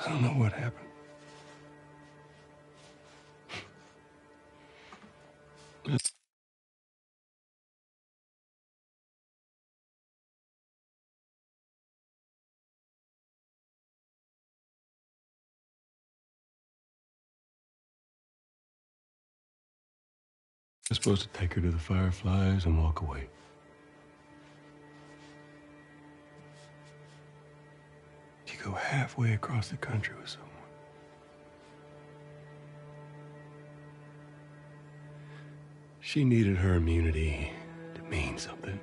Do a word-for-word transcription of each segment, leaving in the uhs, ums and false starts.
I don't know what happened. I was supposed to take her to the Fireflies and walk away. You go halfway across the country with someone. She needed her immunity to mean something.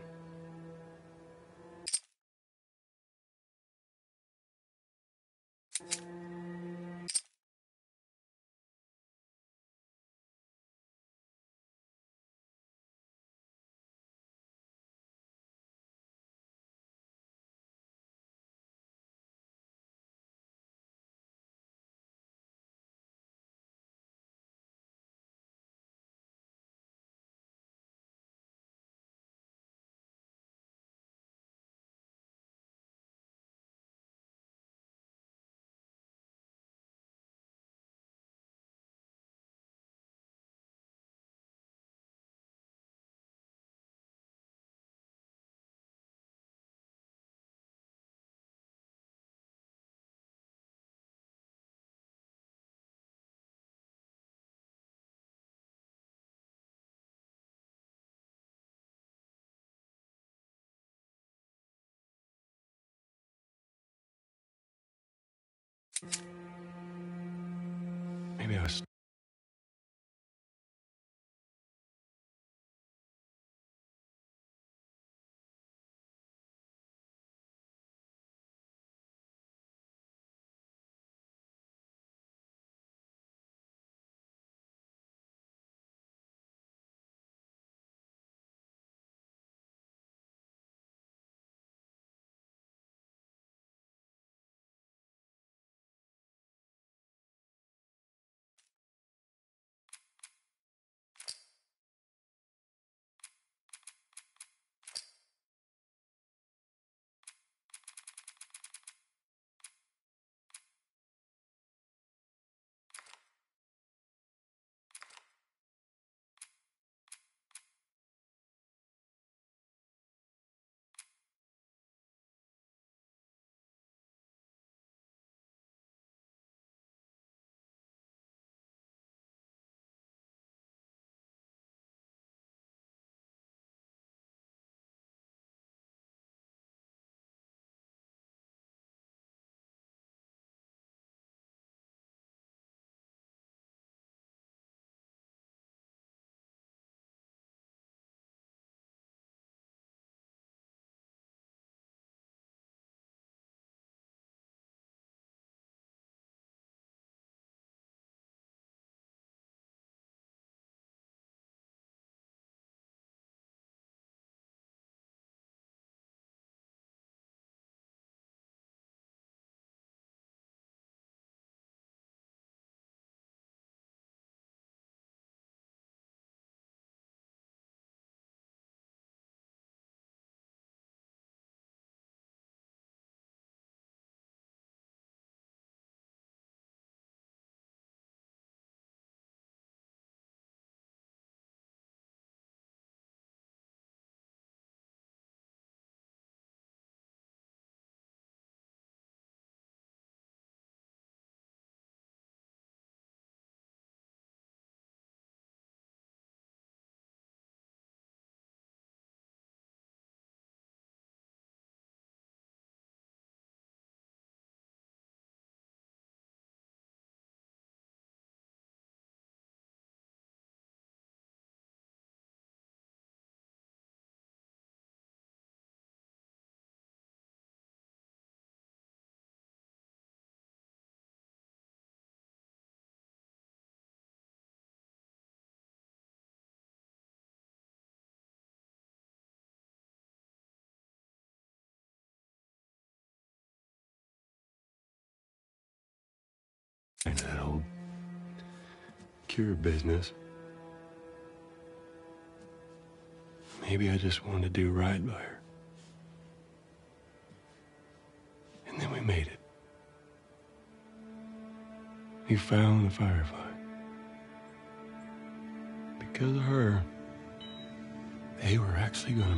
Maybe I was. That old cure business. Maybe I just wanted to do right by her. And then we made it. You found the Firefly. Because of her, they were actually gonna...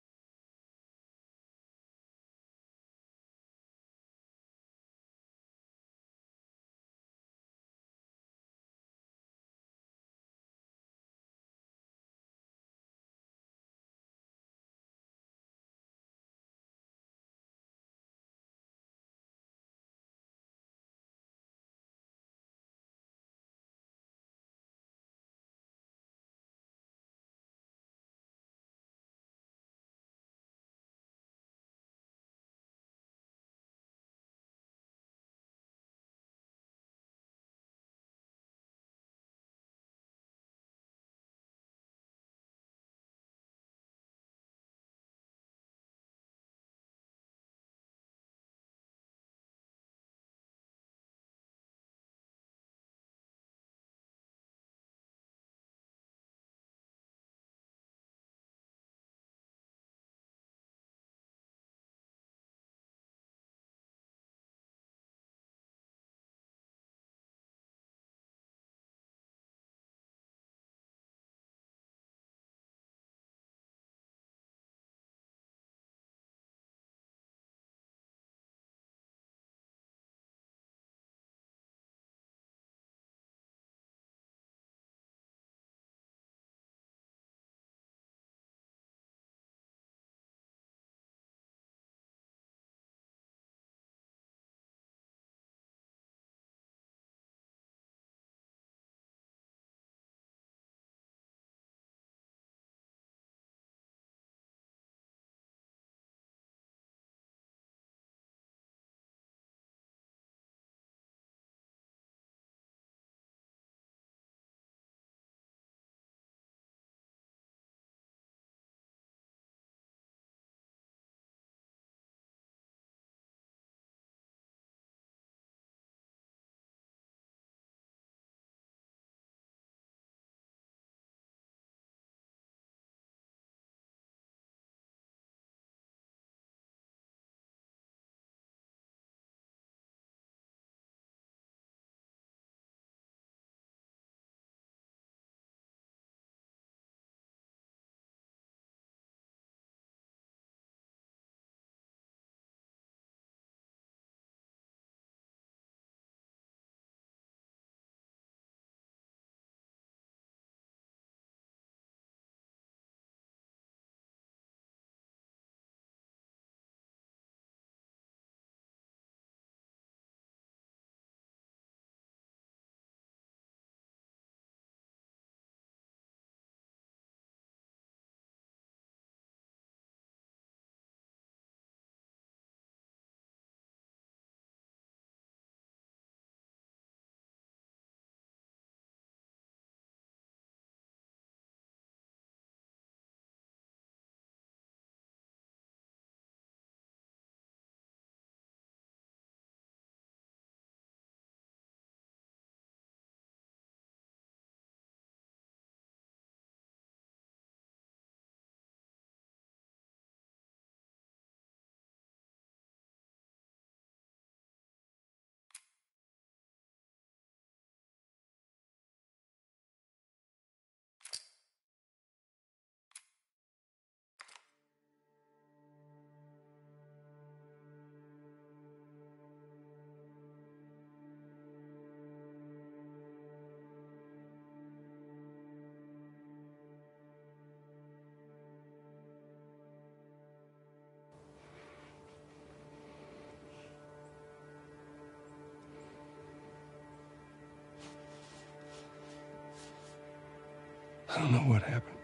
I don't know what happened.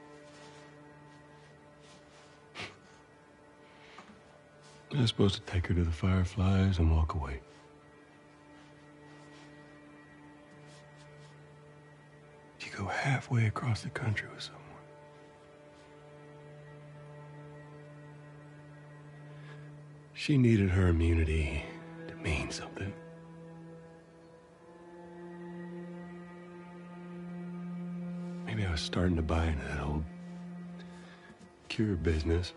I was supposed to take her to the Fireflies and walk away. You go halfway across the country with someone. She needed her immunity to mean something. Maybe I was starting to buy into that old cure business.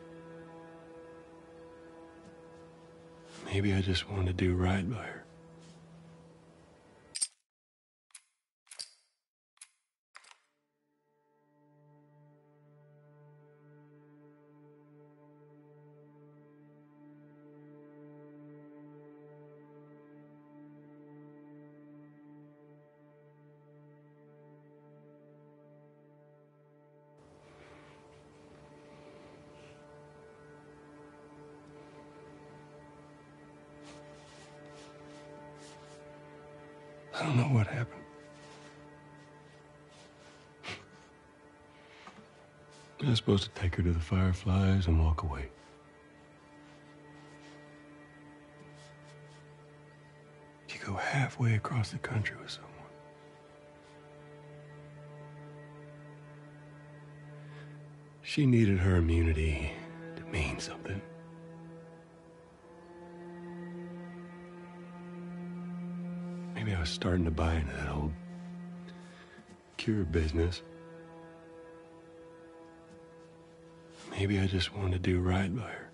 Maybe I just wanted to do right by her. I don't know what happened. I was supposed to take her to the Fireflies and walk away. You go halfway across the country with someone. She needed her immunity to mean something. Maybe I was starting to buy into that old cure business. Maybe I just wanted to do right by her.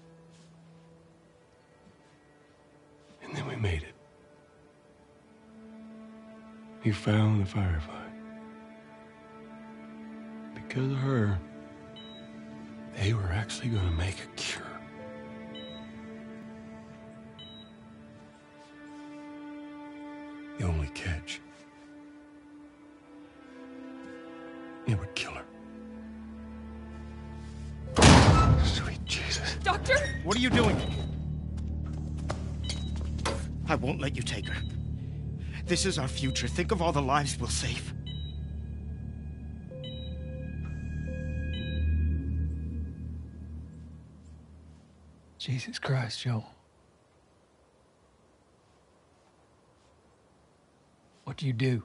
And then we made it. We found the Firefly. Because of her, they were actually going to make a cure. The only catch, it would kill her. Sweet Jesus. Doctor? What are you doing? I won't let you take her. This is our future. Think of all the lives we'll save. Jesus Christ, Joe. What do you do?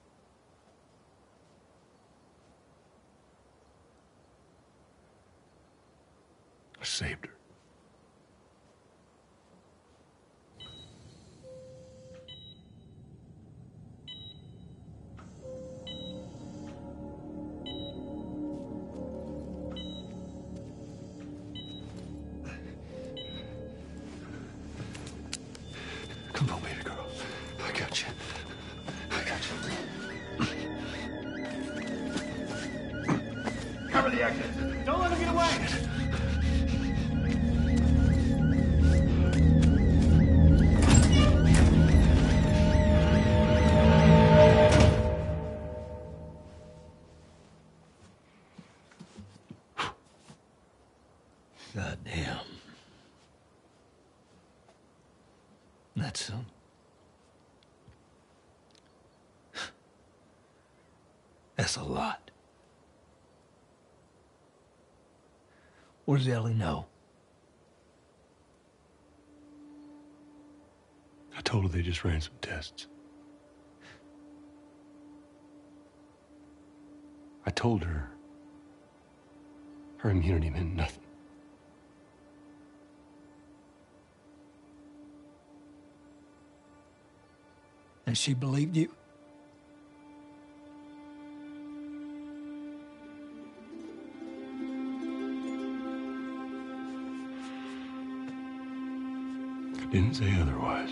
I saved her. Come on, baby girl. I got you. I got you. Cover the exit. Don't let him get away. God damn. That's some. That's a lot. What does Ellie know? I told her they just ran some tests. I told her her immunity meant nothing. And she believed you? I didn't say otherwise.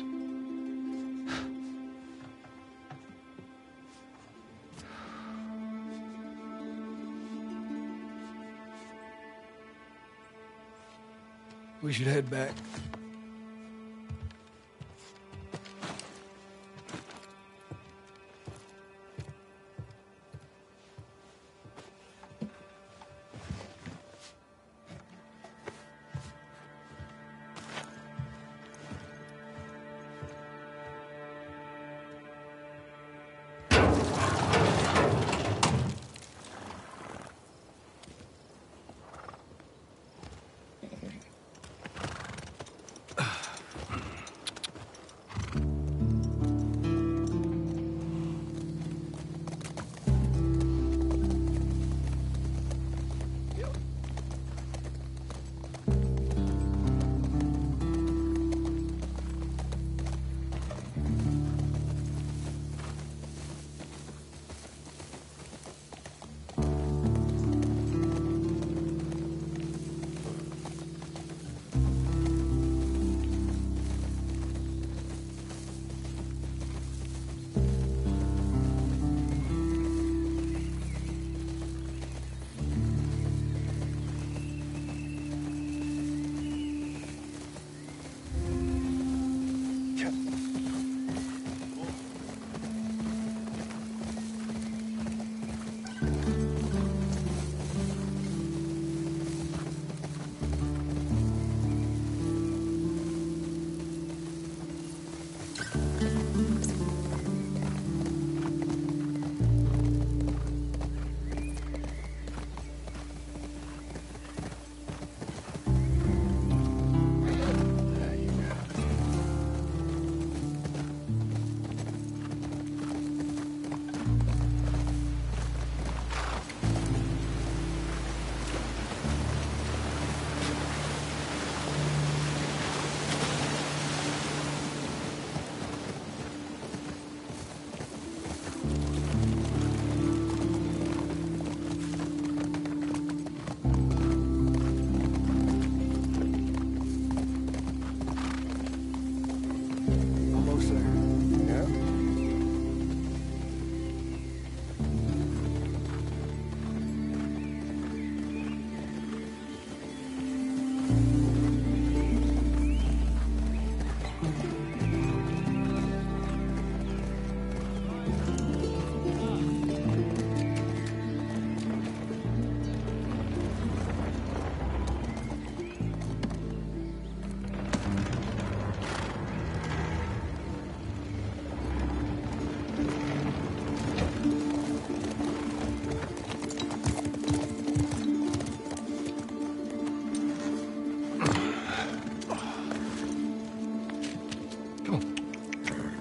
We should head back.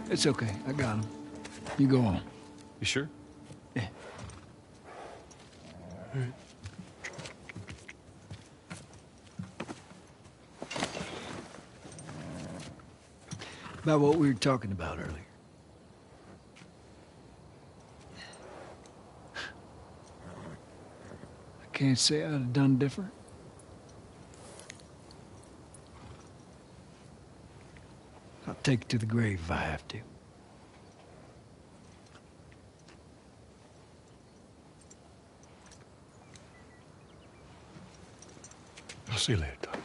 It's okay. I got him. You go on. You sure? Yeah. All right. About what we were talking about earlier. I can't say I'd have done different. I'll take it to the grave if I have to. I'll see you later, Tom.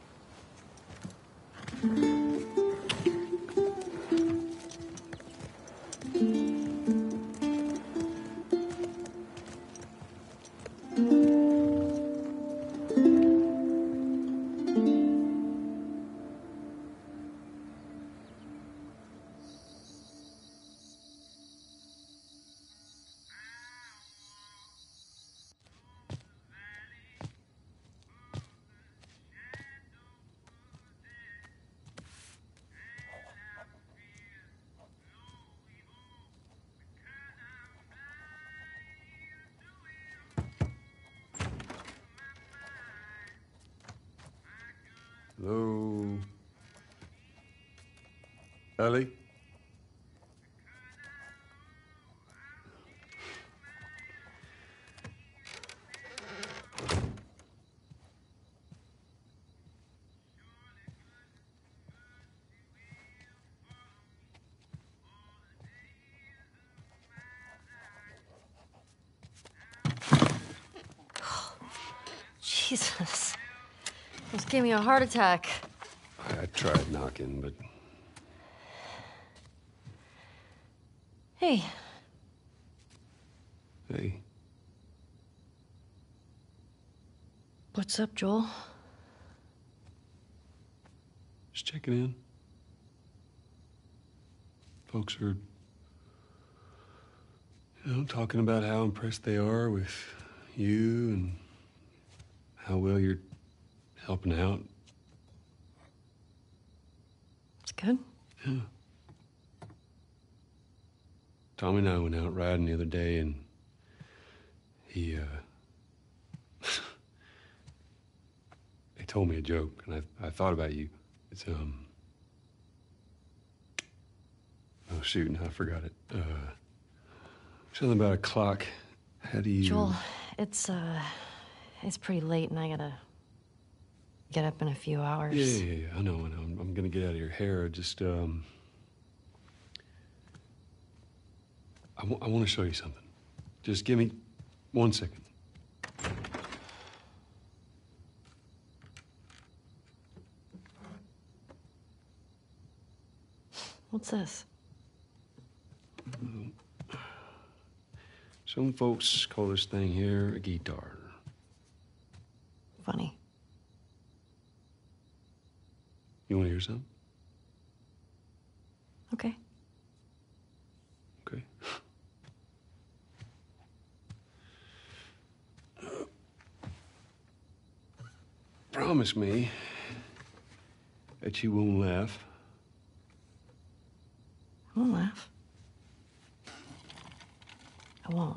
Hello? Ellie? Jesus. Almost gave me a heart attack. I tried knocking, but Hey, hey, what's up, Joel? just checking in. Folks are, you know, talking about how impressed they are with you and how well you're helping out. It's good. Yeah. Tommy and I went out riding the other day, and he, uh... he told me a joke, and I, I thought about you. It's, um... Oh, shoot, now I forgot it. Uh... Something about a clock. How do you... Joel, it's, uh... it's pretty late, and I gotta get up in a few hours. Yeah, yeah, yeah, I know, I know. I'm, I'm gonna get out of your hair. Just, um... I, w I want to show you something. Just give me one second. What's this? Some folks call this thing here a guitar. Funny. You want to hear something? Okay. Okay. Promise me that you won't laugh. I won't laugh. I won't.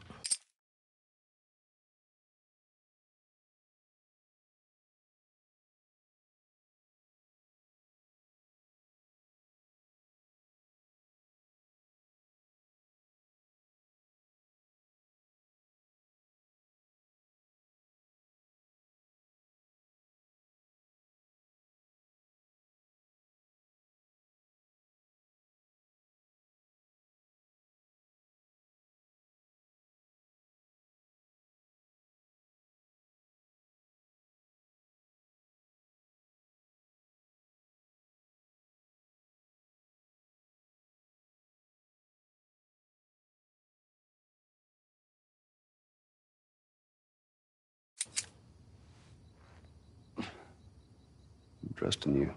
I'm trusting you.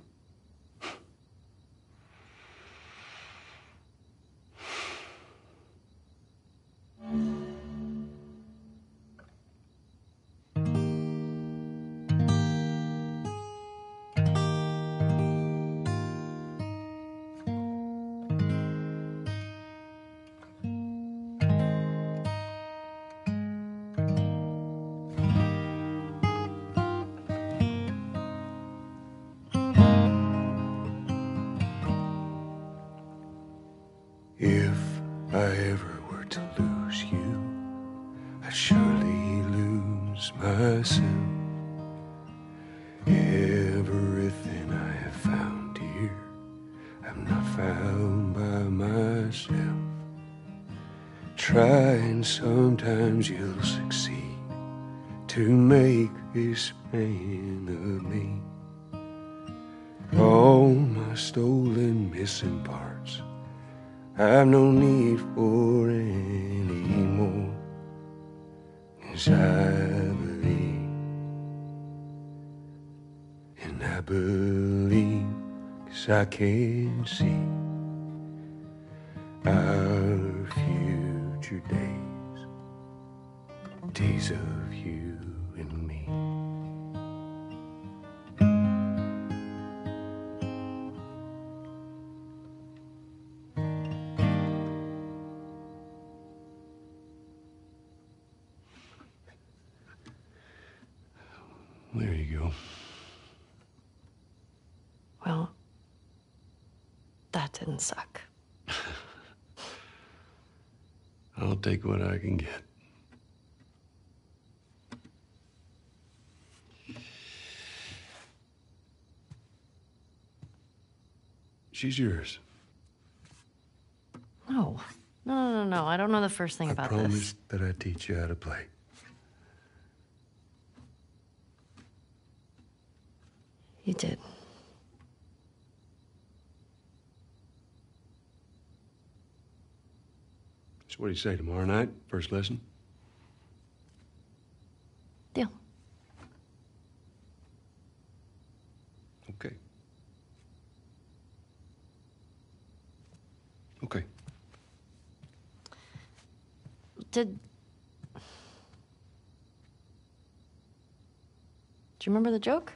myself. Everything I have found here, I'm not found by myself. Try and sometimes you'll succeed to make this man of me. All my stolen missing parts I've no need for any more. 'Cause I believe, and I believe 'cause I can see our future days, days of you and me. There you go. Well, that didn't suck. I'll take what I can get. She's yours. No. No, no, no, no. I don't know the first thing I about promised that I'd teach you how to play. this. You did. So what do you say, tomorrow night, first lesson? Deal. Okay. Okay. Did... Do you remember the joke?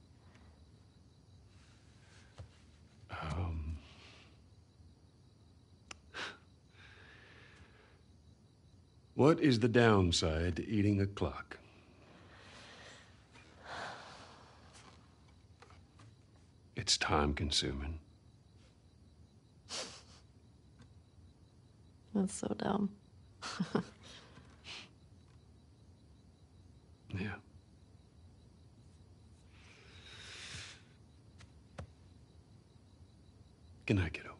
Um... What is the downside to eating a clock? It's time consuming. That's so dumb. Yeah. Good night, kiddo.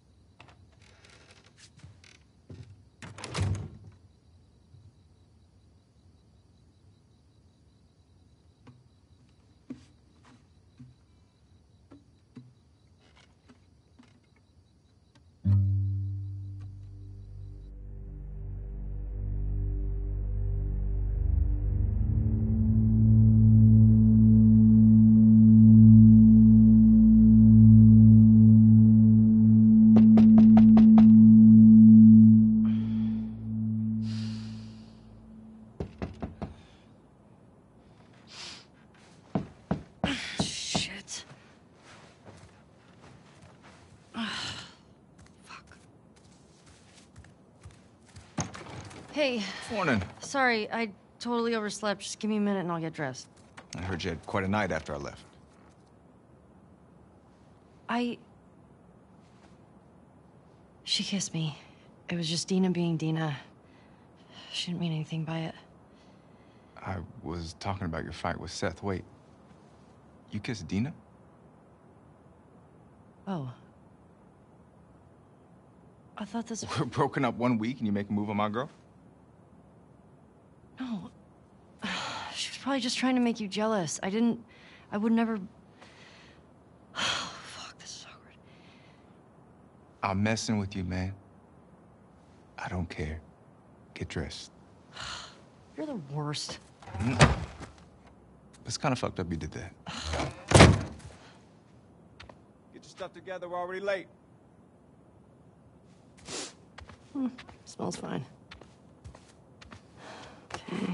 Shit. Fuck. Hey, Morning. sorry, I totally overslept. Just give me a minute and I'll get dressed. I heard you had quite a night after I left. I... She kissed me. It was just Dina being Dina. She didn't mean anything by it. I was talking about your fight with Seth. Wait, you kissed Dina? Oh. I thought this... We're broken up one week and you make a move on my girl? No. She was probably just trying to make you jealous. I didn't... I would never... Oh, fuck, this is awkward. I'm messing with you, man. I don't care. Get dressed. You're the worst. It's kind of fucked up you did that. Get your stuff together, we're already late. Hmm, smells fine. Okay.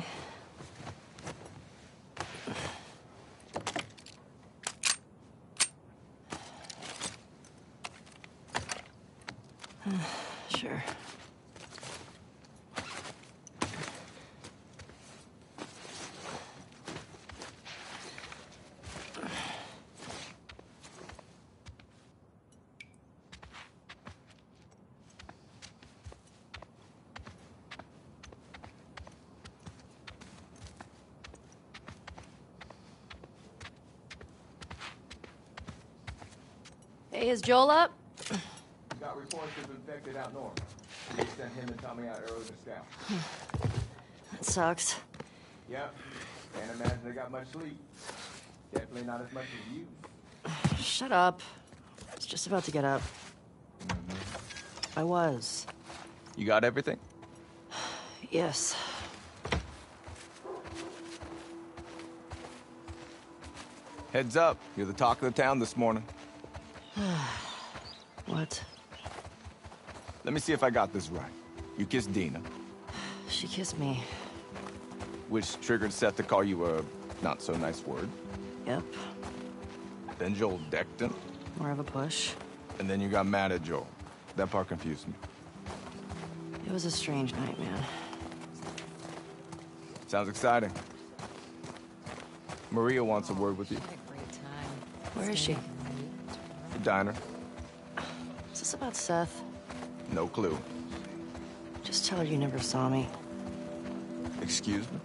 Sure. Hey, is Joel up? Got reports of infected out north. They sent him and Tommy out early to scout. That sucks. Yep. Can't imagine they got much sleep. Definitely not as much as you. Shut up. I was just about to get up. Mm-hmm. I was. You got everything? Yes. Heads up. You're the talk of the town this morning. What? Let me see if I got this right. You kissed Dina, She kissed me. which triggered Seth to call you a not-so-nice word. Yep. Then Joel decked him, More of a push. and then you got mad at Joel. That part confused me. It was a strange night, man. Sounds exciting. Maria wants a word with you. Where is she? The diner. Is this about Seth? No clue. Just tell her you never saw me. Excuse me?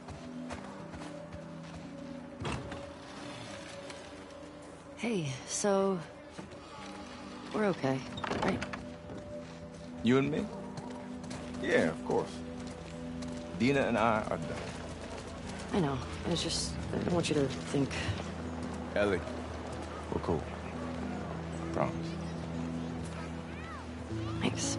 Hey, so... We're okay, right? You and me? Yeah, of course. Dina and I are done. I know. I was just... I don't want you to think... Ellie, we're cool. Promise. Thanks.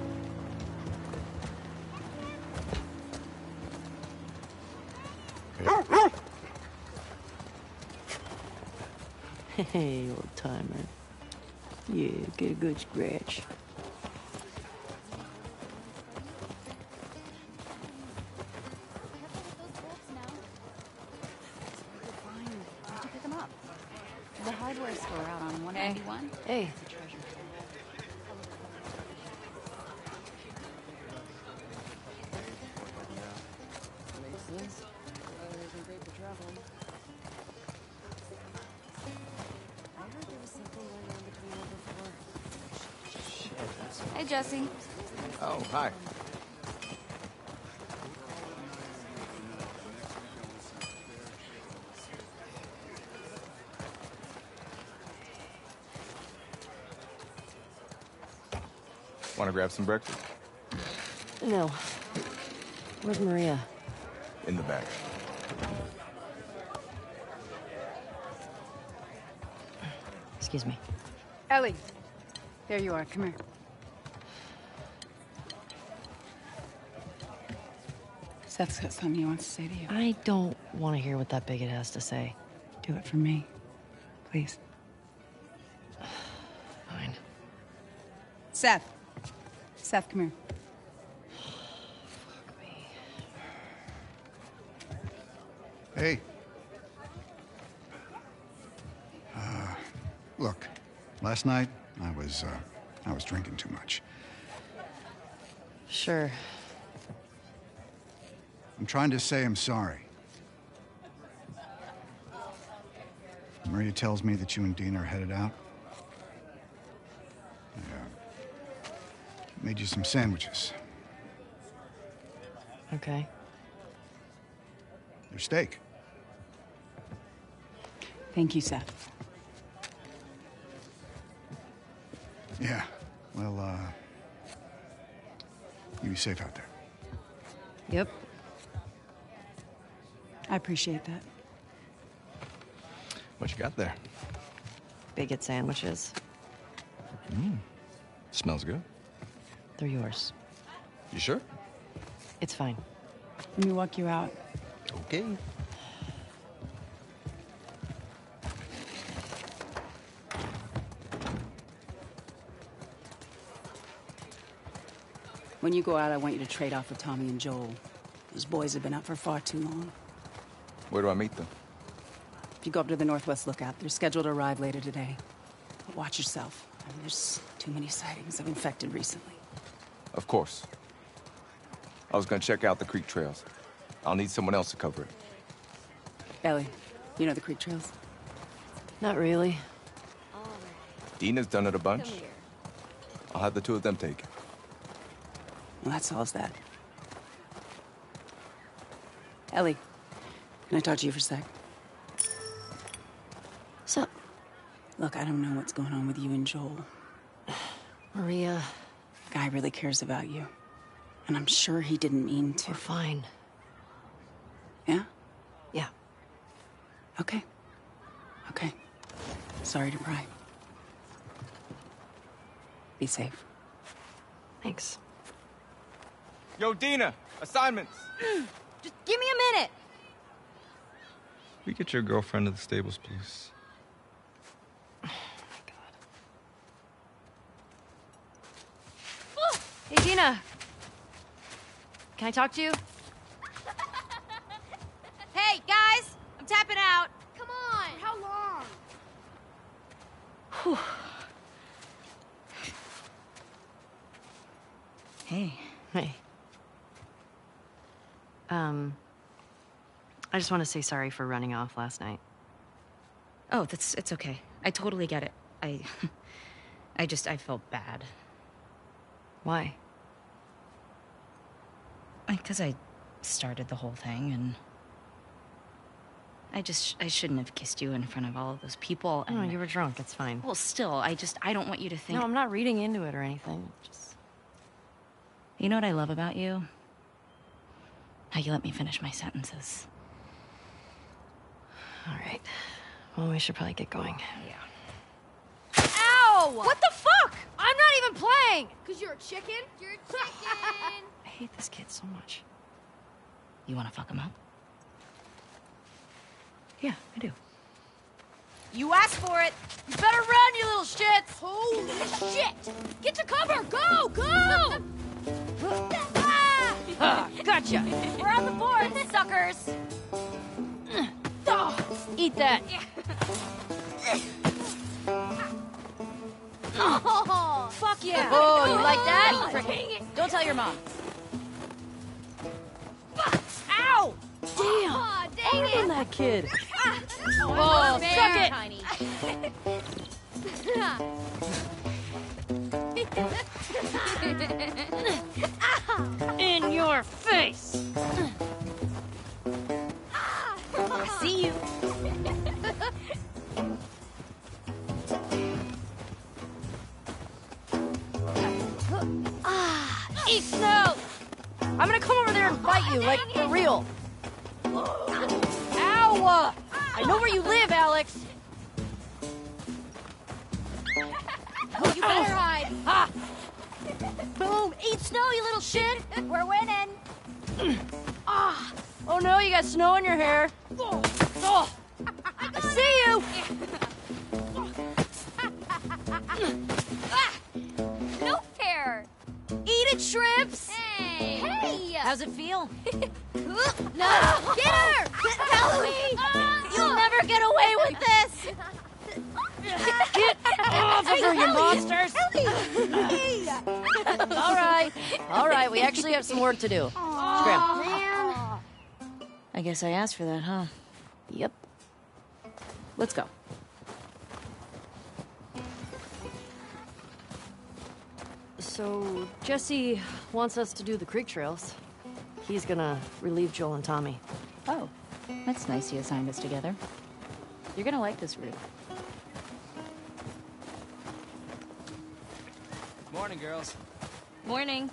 Hey, old timer. Yeah, get a good scratch. Where'd you pick them up? The hardware store out on one ninety-one. Hey. Hey, Jesse. Oh, hi. Want to grab some breakfast? No. Where's Maria? In the back. Excuse me. Ellie. There you are. Come here. Seth's got something he wants to say to you. I don't want to hear what that bigot has to say. Do it for me. Please. Fine. Seth. Seth, come here. Fuck me. Hey. Uh, look, last night I was, uh, I was drinking too much. Sure. I'm trying to say I'm sorry. Maria tells me that you and Dean are headed out. I, uh, made you some sandwiches. Okay. They're steak. Thank you, Seth. Yeah. Well, uh, you be safe out there. Yep. I appreciate that. What you got there? Bigot sandwiches. Smells good. They're yours. You sure? It's fine. Let me walk you out. Okay. When you go out, I want you to trade off with Tommy and Joel. Those boys have been out for far too long. Where do I meet them? If you go up to the Northwest Lookout, they're scheduled to arrive later today. But watch yourself. I mean, there's too many sightings of infected recently. Of course. I was gonna check out the creek trails. I'll need someone else to cover it. Ellie, you know the creek trails? Not really. Dina's done it a bunch. I'll have the two of them take it. Well, that solves that. Ellie, can I talk to you for a sec? What's up? Look, I don't know what's going on with you and Joel, Maria, Guy really cares about you. And I'm sure he didn't mean to. we're fine. Yeah? Yeah. Okay. Okay. Sorry to pry. Be safe. Thanks. Yo, Dina, assignments. Just give me a minute. We get your girlfriend to the stables, please. Hey, Dina. Can I talk to you? Hey, guys! I'm tapping out. Come on! How long? Whew. Hey. Hey. Um, I just want to say sorry for running off last night. Oh, that's it's okay. I totally get it. I I just I felt bad. Why? Because I started the whole thing and I just I shouldn't have kissed you in front of all of those people and No, you were drunk. It's fine. well, still, I just I don't want you to think. No, I'm not reading into it or anything. Just You know what I love about you? How you let me finish my sentences. all right. Well, we should probably get going. Yeah. Ow! What the fuck? I'm not even playing. Cause you're a chicken? You're a chicken! I hate this kid so much. You want to fuck him up? Yeah, I do. You asked for it. You better run, you little shits! Holy shit! Get to cover! Go! Go! Ah, gotcha. We're on the board, suckers! Oh, eat that. Oh! Fuck yeah. Oh, you like that? Dang it! Don't tell your mom. Ow! Damn. Aw, dang Harder than it! that kid. Oh, suck it. Tiny. In your face. I see you. Eat snow. I'm gonna come over there and fight you, like, for real. Ow! I know where you live, Alex. Oh, you better hide. Ha! Boom! Eat snow, you little shit! We're winning. Ah! Oh no, you got snow in your hair. Oh! I see you! No fair. Eat it, shrimps! Hey! Hey! How's it feel? No! Get her! Eloise! You'll never get away with this! Get off of her, you monsters! All right, all right, we actually have some work to do. Scram. Man. I guess I asked for that, huh? Yep. Let's go. So, Jesse wants us to do the creek trails. He's gonna relieve Joel and Tommy. Oh, that's nice you assigned us together. You're gonna like this route. Morning, girls. Morning.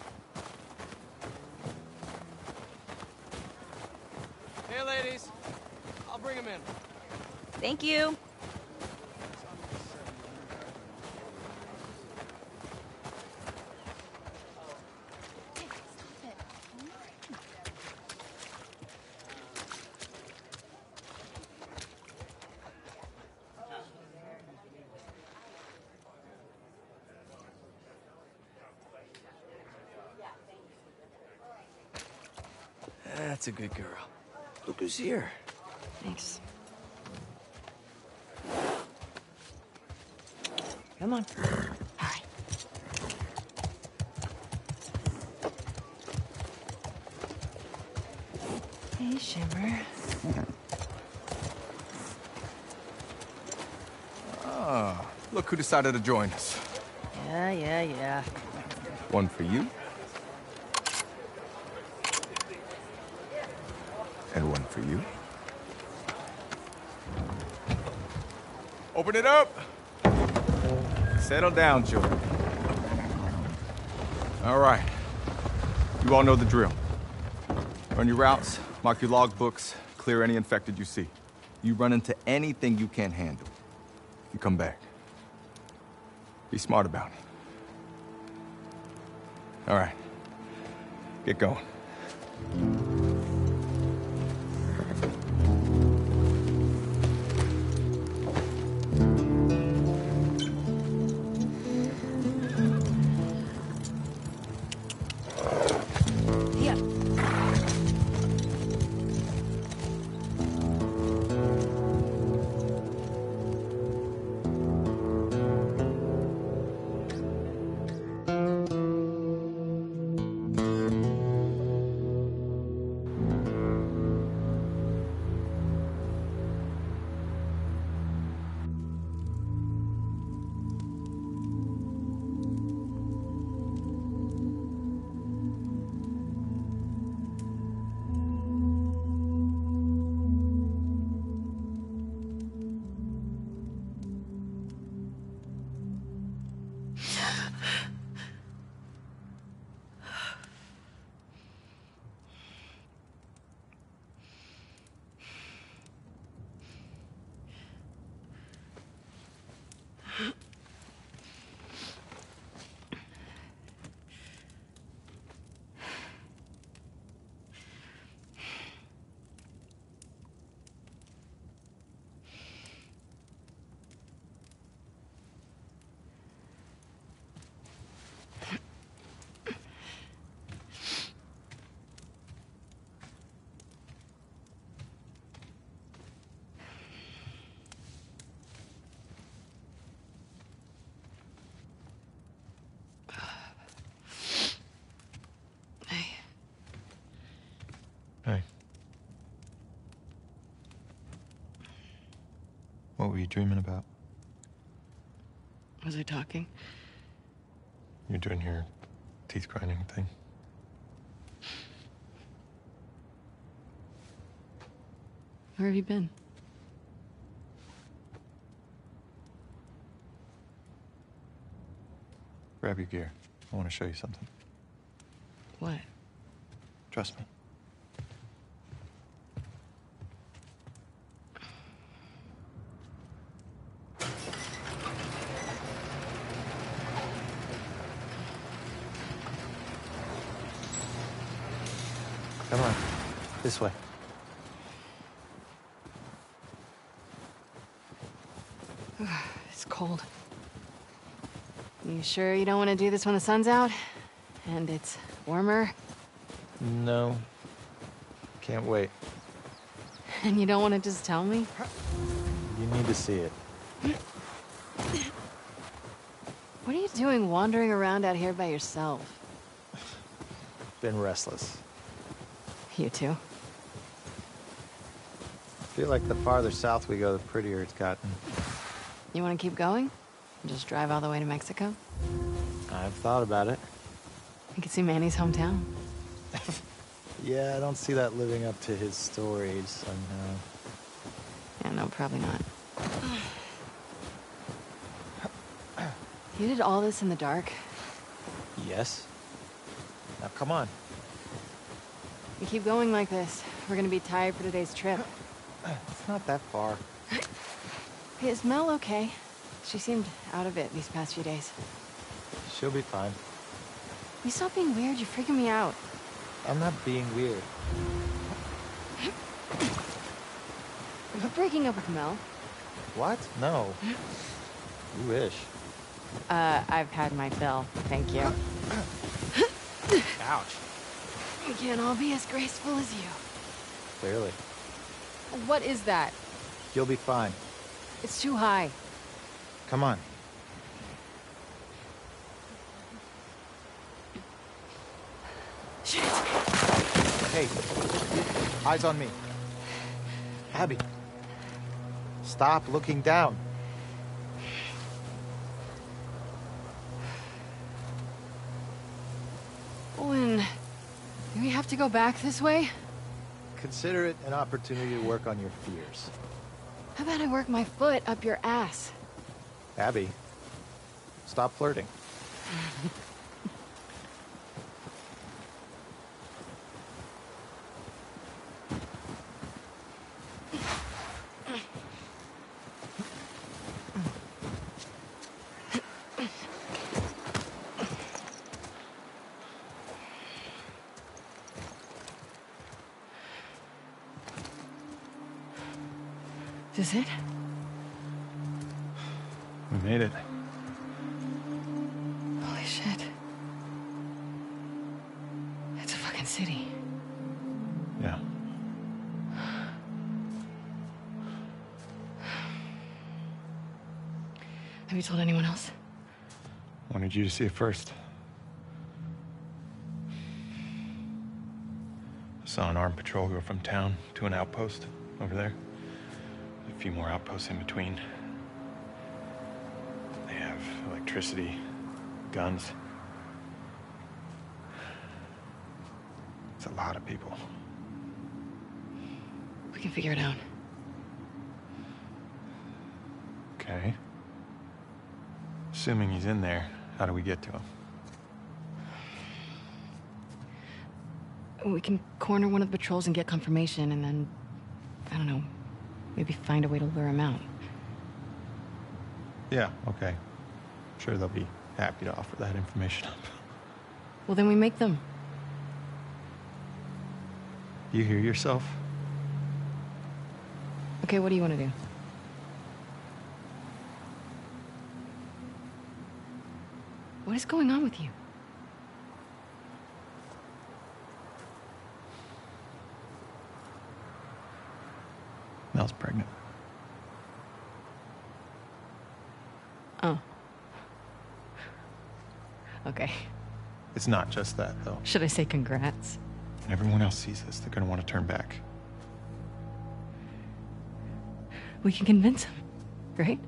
Hey, ladies. I'll bring them in. Thank you. That's a good girl. Look who's here. Thanks. Come on. All right. Hey, Shimmer. Ah, look who decided to join us. Yeah, yeah, yeah. One for you. And one for you. Open it up. Settle down, children. All right. You all know the drill. Run your routes, mark your logbooks, clear any infected you see. You run into anything you can't handle, you come back. Be smart about it. All right. Get going. Hey. What were you dreaming about? Was I talking? You're doing your teeth grinding thing. Where have you been? Grab your gear. I want to show you something. What? Trust me. Come on. This way. It's cold. You sure you don't want to do this when the sun's out? And it's warmer? No. Can't wait. And you don't want to just tell me? You need to see it. What are you doing wandering around out here by yourself? Been restless. You too? Feel like the farther south we go, the prettier it's gotten. You want to keep going? Just drive all the way to Mexico? I've thought about it. You could see Manny's hometown. Yeah, I don't see that living up to his stories somehow. Yeah, no, probably not. You did all this in the dark? Yes. Now come on. We keep going like this, we're gonna be tired for today's trip. It's not that far. Hey, is Mel okay? She seemed out of it these past few days. She'll be fine. You stop being weird, you're freaking me out. I'm not being weird. Are you breaking up with Mel? What? No. You wish. Uh, I've had my fill, thank you. Ouch. We can't all be as graceful as you. Clearly. What is that? You'll be fine. It's too high. Come on. Shit. Hey, eyes on me. Abby. Stop looking down. Owen, do we have to go back this way? Consider it an opportunity to work on your fears. How about I work my foot up your ass? Abby, stop flirting. This it? We made it. Holy shit. It's a fucking city. Yeah. Have you told anyone else? Wanted you to see it first. Saw an armed patrol go from town to an outpost over there. A few more outposts in between. They have electricity, guns. It's a lot of people. We can figure it out. Okay. Assuming he's in there, how do we get to him? We can corner one of the patrols and get confirmation, and then, I don't know, maybe find a way to lure him out. Yeah, okay. I'm sure they'll be happy to offer that information up. Well, then we make them. You hear yourself? Okay, what do you want to do? What is going on with you? Mel's pregnant. Oh. Okay. It's not just that, though. Should I say congrats? When everyone else sees this, they're gonna want to turn back. We can convince him, right?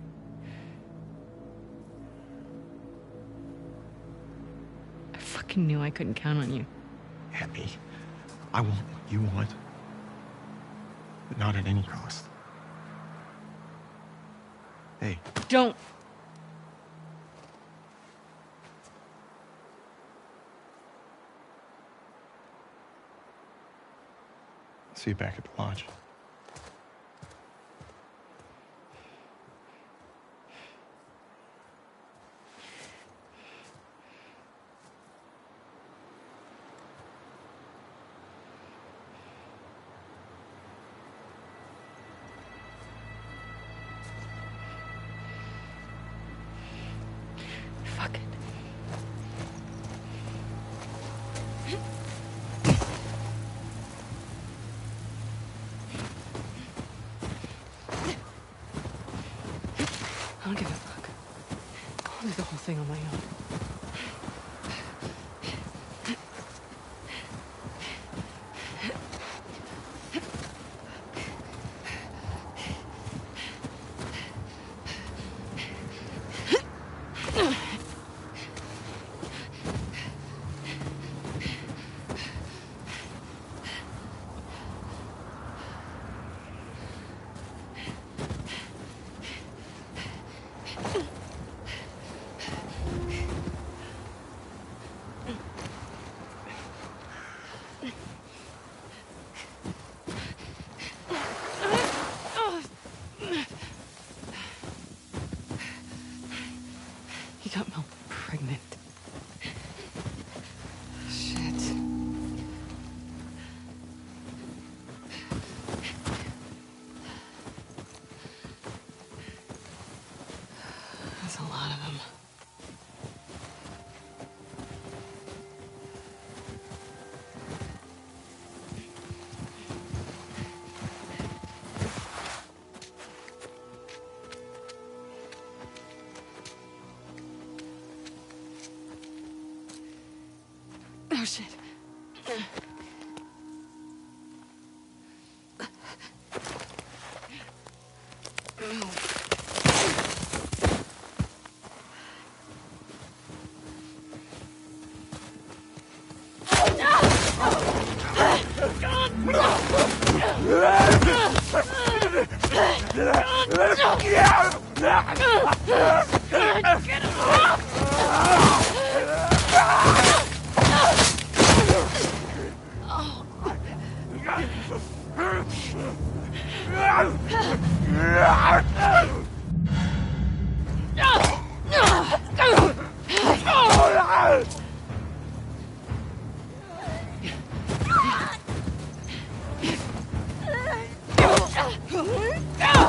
I fucking knew I couldn't count on you. Abby, I want what you want. But not at any cost. Hey. Don't. See you back at the lodge. Fuck it. I don't give a fuck. I'll do the whole thing on my own. He got Mel pregnant. Shit. That's a lot of them. Oh, shit. Get him off! Oh!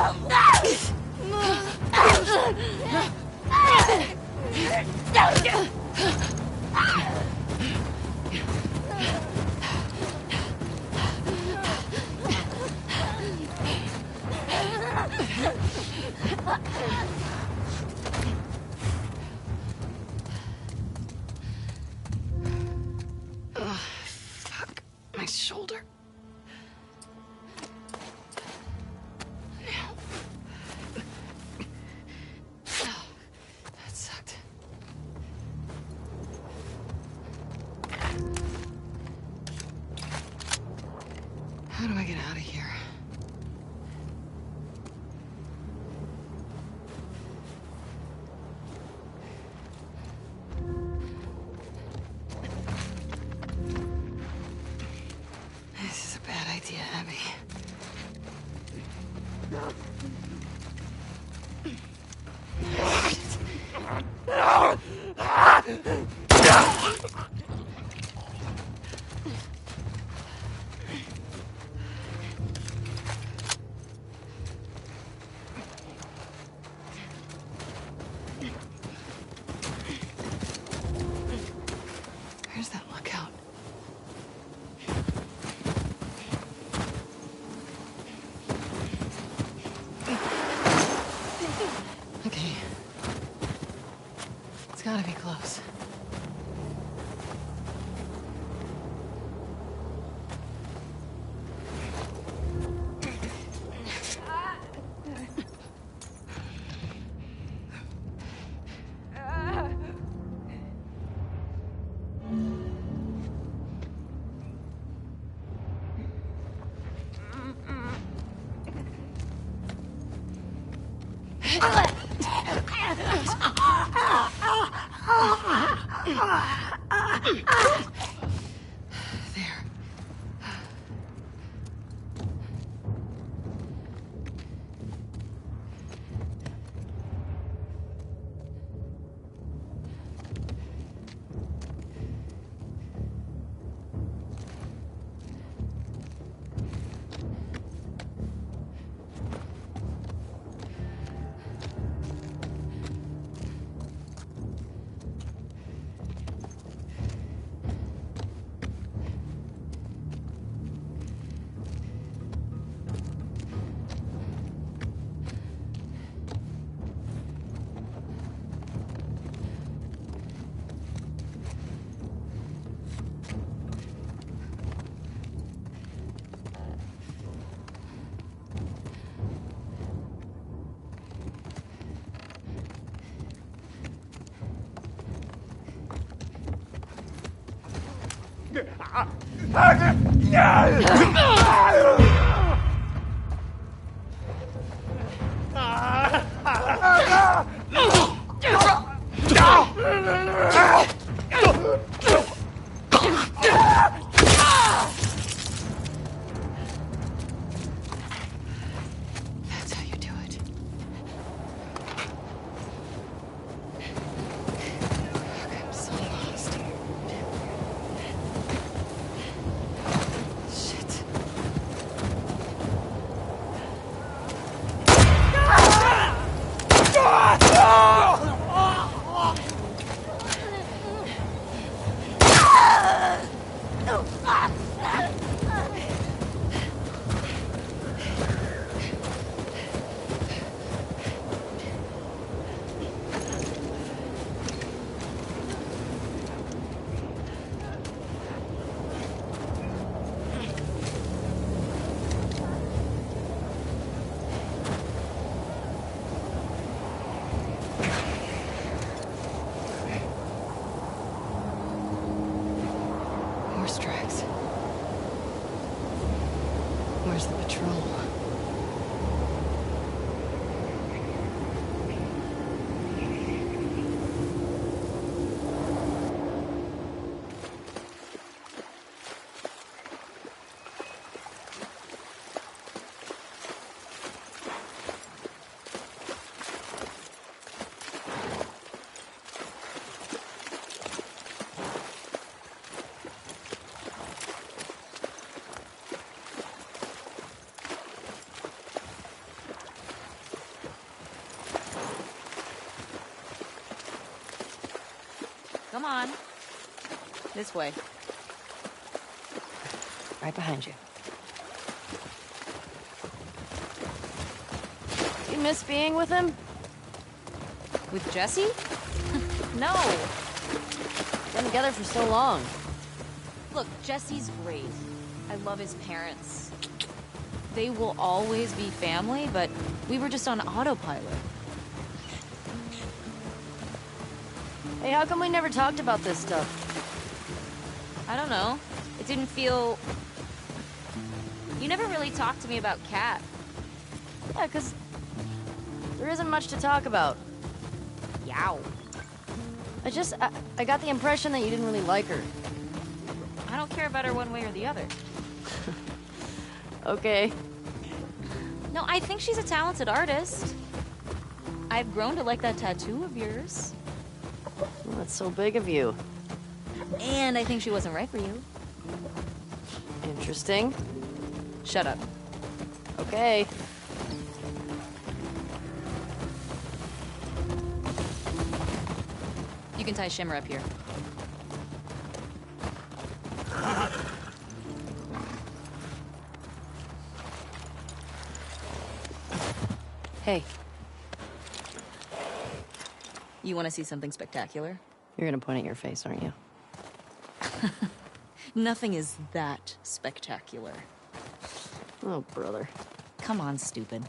Ugh, fuck. My shoulder. Oh, that sucked. How do I get out of here? This is a bad idea, Abby. Where's that lookout? Okay. It's gotta be close. There. That's how you do it. I'm so lost. Shit. Horse tracks. Where's the patrol? Come on. This way. Right behind you. miss being with him? With Jesse? No. Been together for so long. Look, Jesse's great. I love his parents. They will always be family, but we were just on autopilot. Hey, how come we never talked about this stuff? I don't know. It didn't feel... You never really talked to me about Kat. Yeah, because there isn't much to talk about. Yow. I just... I, I got the impression that you didn't really like her. I don't care about her one way or the other. Okay. No, I think she's a talented artist. I've grown to like that tattoo of yours. Well, that's so big of you. And I think she wasn't right for you. Interesting. Shut up. Okay. You can tie Shimmer up here. Hey. You want to see something spectacular? You're gonna point at your face, aren't you? Nothing is that spectacular. Oh, brother. Come on, stupid.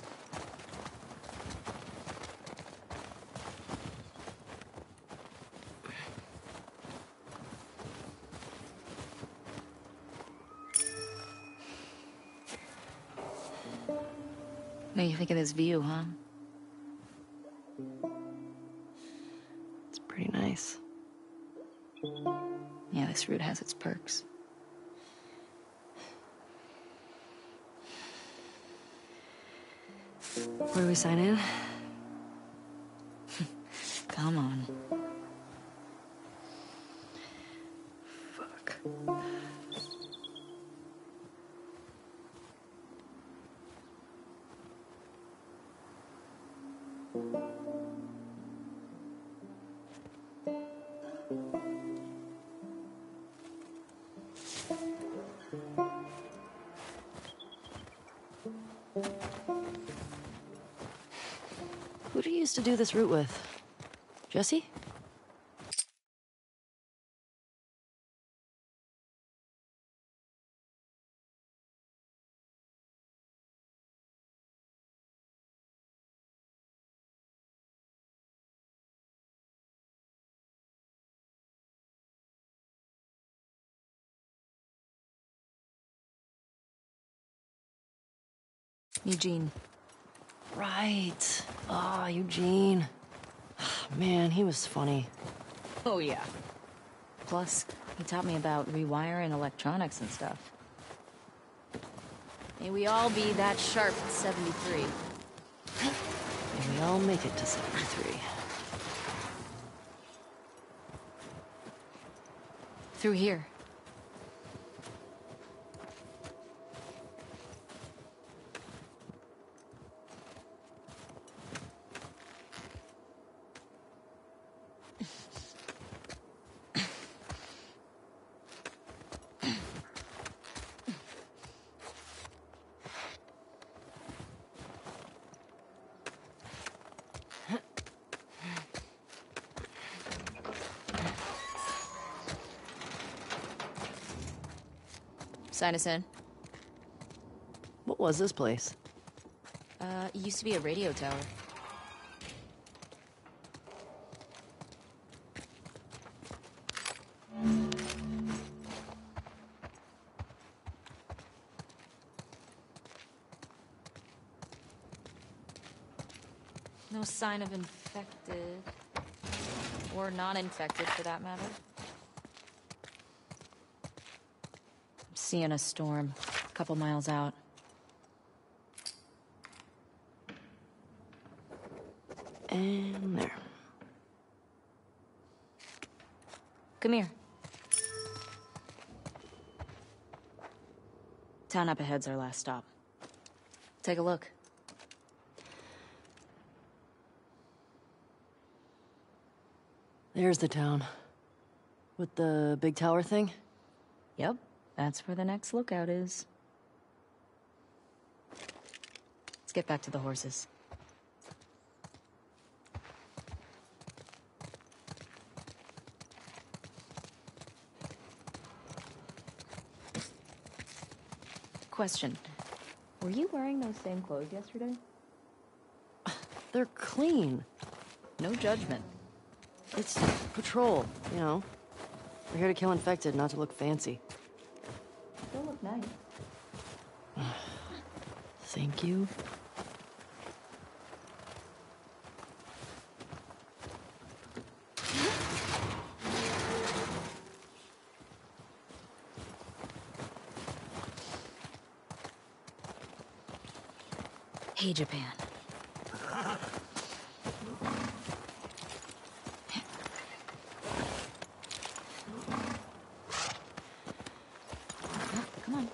What do you think of this view, huh? It's pretty nice. Yeah, this route has its perks. Where do we sign in? Come on. Fuck. Who do you used to do this route with? Jesse? Eugene. Right. Ah, Eugene. Man, he was funny. Oh, yeah. Plus, he taught me about rewiring electronics and stuff. May we all be that sharp at seventy-three. May we all make it to seventy-three. Through here. Sign us in. What was this place? Uh, it used to be a radio tower. No sign of infected. Or non-infected, for that matter. I'm seeing a storm. A couple miles out. And there. Come here. Town up ahead's our last stop. Take a look. There's the town. With the big tower thing? Yep, that's where the next lookout is. Let's get back to the horses. question. Were you wearing those same clothes yesterday? They're clean. No judgment. It's patrol, you know. We're here to kill infected, not to look fancy. Still look nice. Thank you. Hey, Japan. Come on.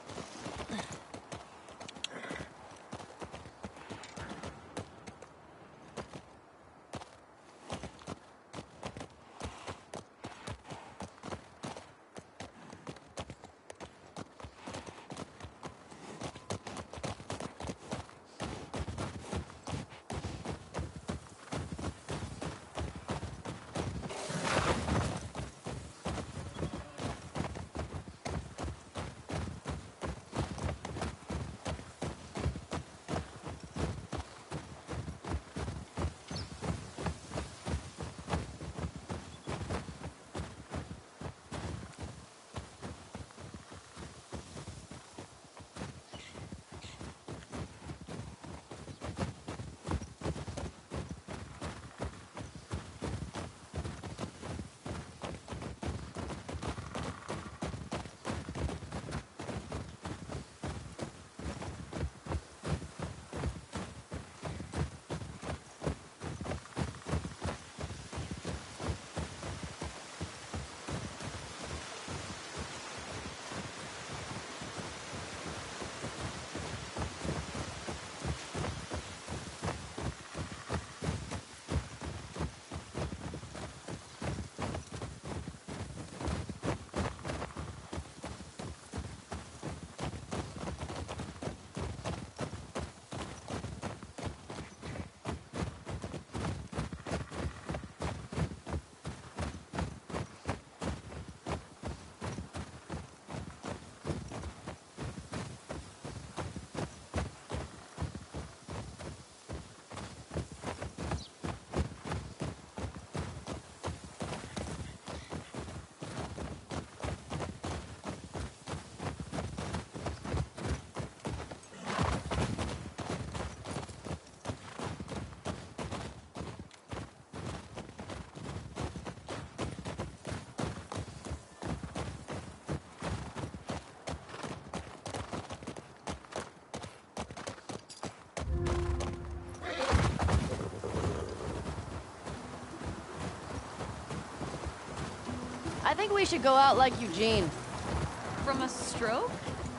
I think we should go out like Eugene. From a stroke?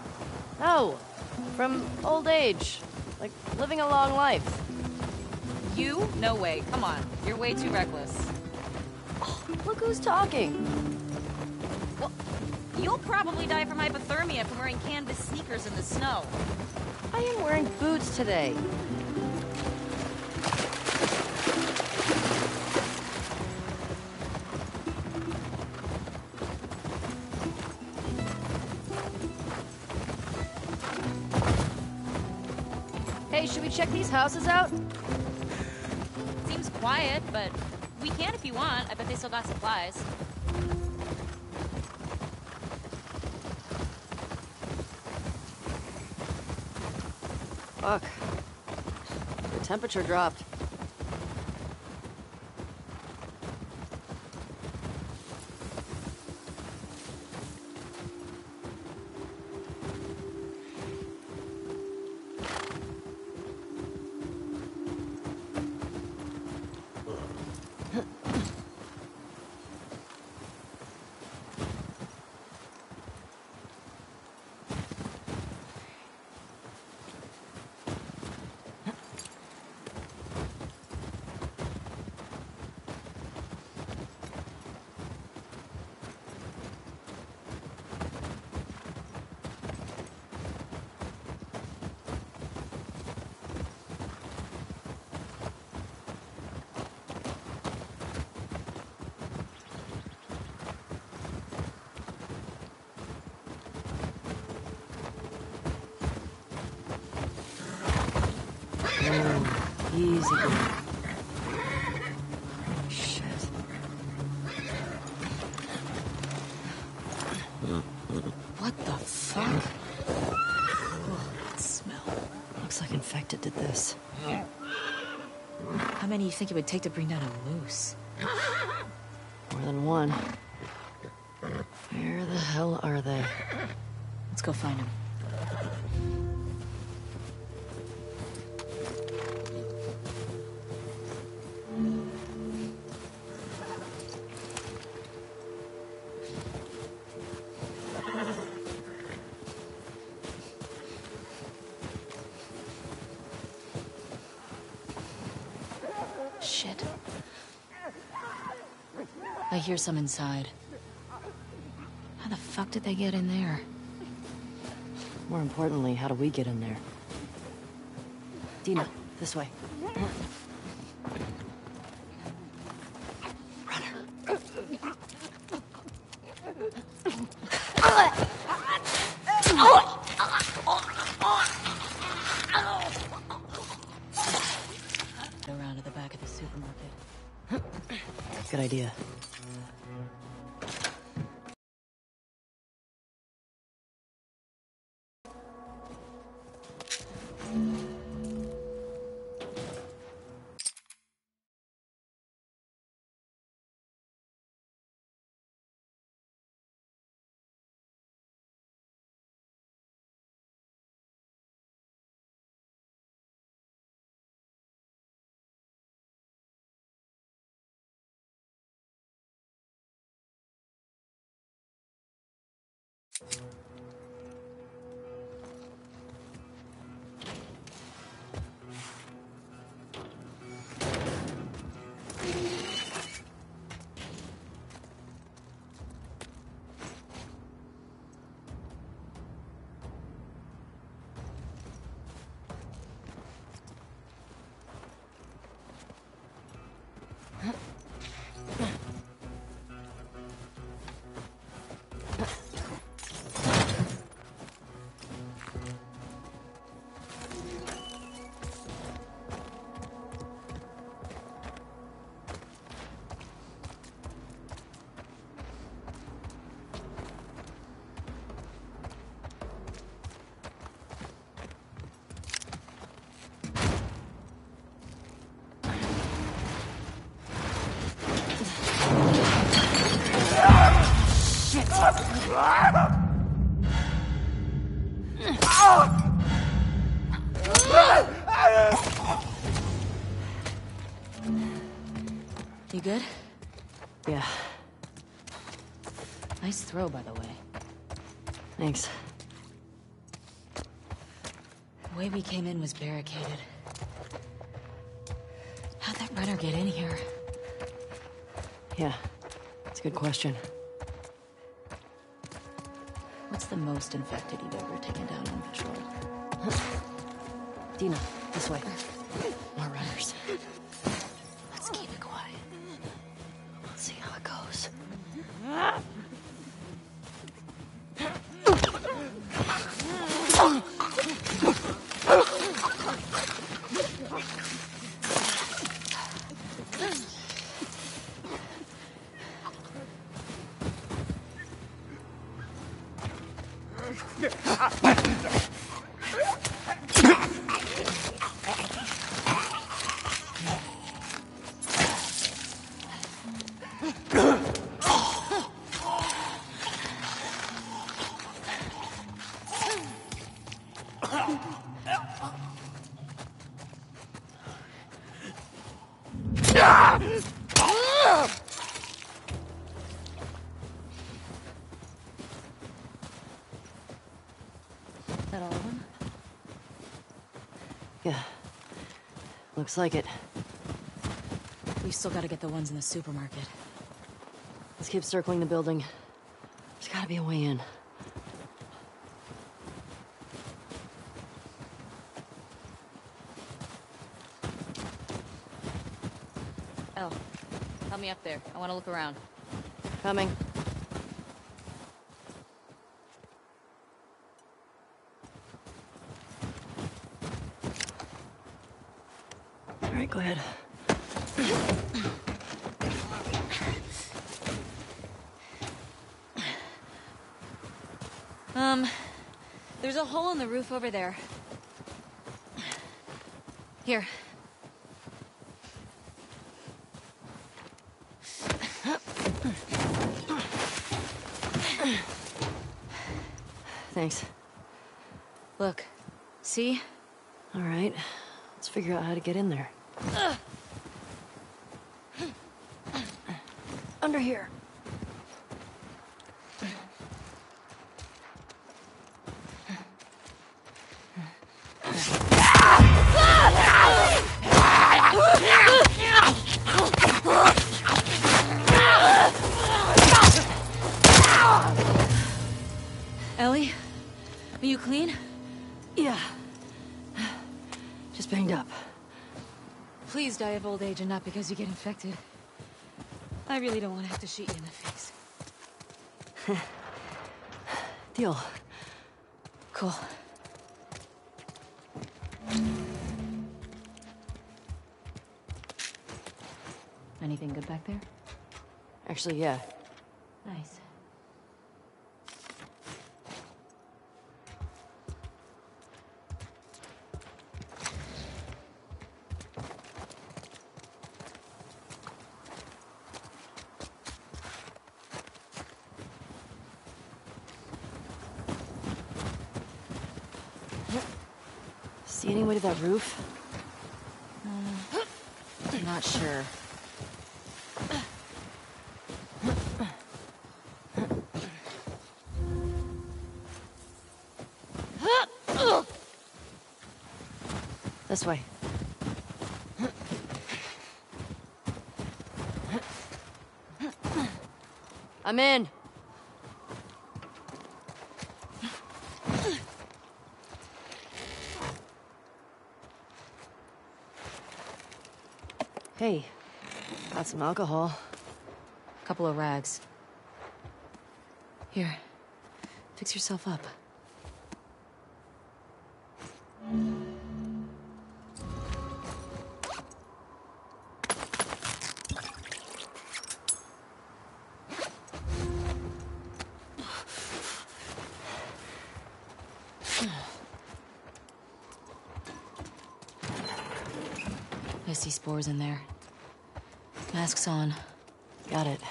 No, from old age. Like living a long life. You? No way. Come on. You're way too reckless. Oh, look who's talking. Well, you'll probably die from hypothermia from wearing canvas sneakers in the snow. I am wearing boots today. Hey, should we check these houses out? Seems quiet, but we can if you want. I bet they still got supplies. Fuck. The temperature dropped. easy. Shit. What the fuck? Oh, that smell. Looks like infected did this. How many do you think it would take to bring down a moose? More than one. Where the hell are they? Let's go find them. Shit. I hear some inside. How the fuck did they get in there? More importantly, how do we get in there? Dina, this way. Around to the back of the supermarket. Good idea. You good? Yeah, Nice throw, by the way. thanks. The way we came in was barricaded. How'd that runner get in here? Yeah, that's a good question. What's the most infected you've ever taken down on patrol? Dina, this way. More runners. Let's keep it quiet. Let's see how it goes. Is that all of them? Yeah, looks like it. We've still got to get the ones in the supermarket. Let's keep circling the building. There's gotta be a way in. Elle, help me up there. I want to look around. Coming. All right, go Go ahead. Um, there's a hole in the roof over there. Here. Thanks. Look, see? All right, let's figure out how to get in there. Under here. Ellie? Are you clean? Yeah. Just banged up. Please die of old age and not because you get infected. I really don't want to have to shoot you in the face. Deal. Cool. Anything good back there? Actually, yeah. Nice. See any way to that roof? Uh, I'm not sure. This way. I'm in. Hey, got some alcohol. Couple of rags. Here, fix yourself up. I see spores in there. Masks on. Got it.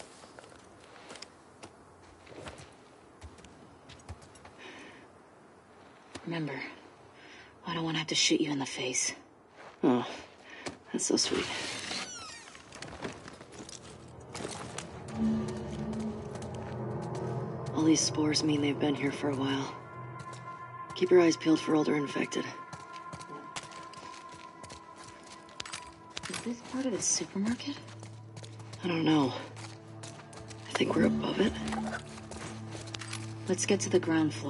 Remember, I don't want to have to shoot you in the face. Oh, that's so sweet. All these spores mean they've been here for a while. Keep your eyes peeled for older infected. Is this part of the supermarket? I don't know. I think we're above it. Let's get to the ground floor.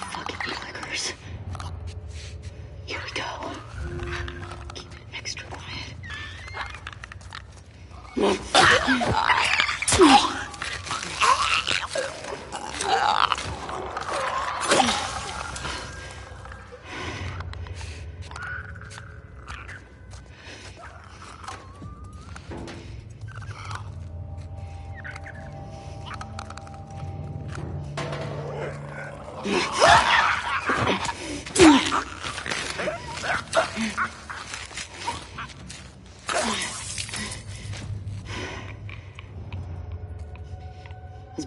Here we go. Keep it extra quiet.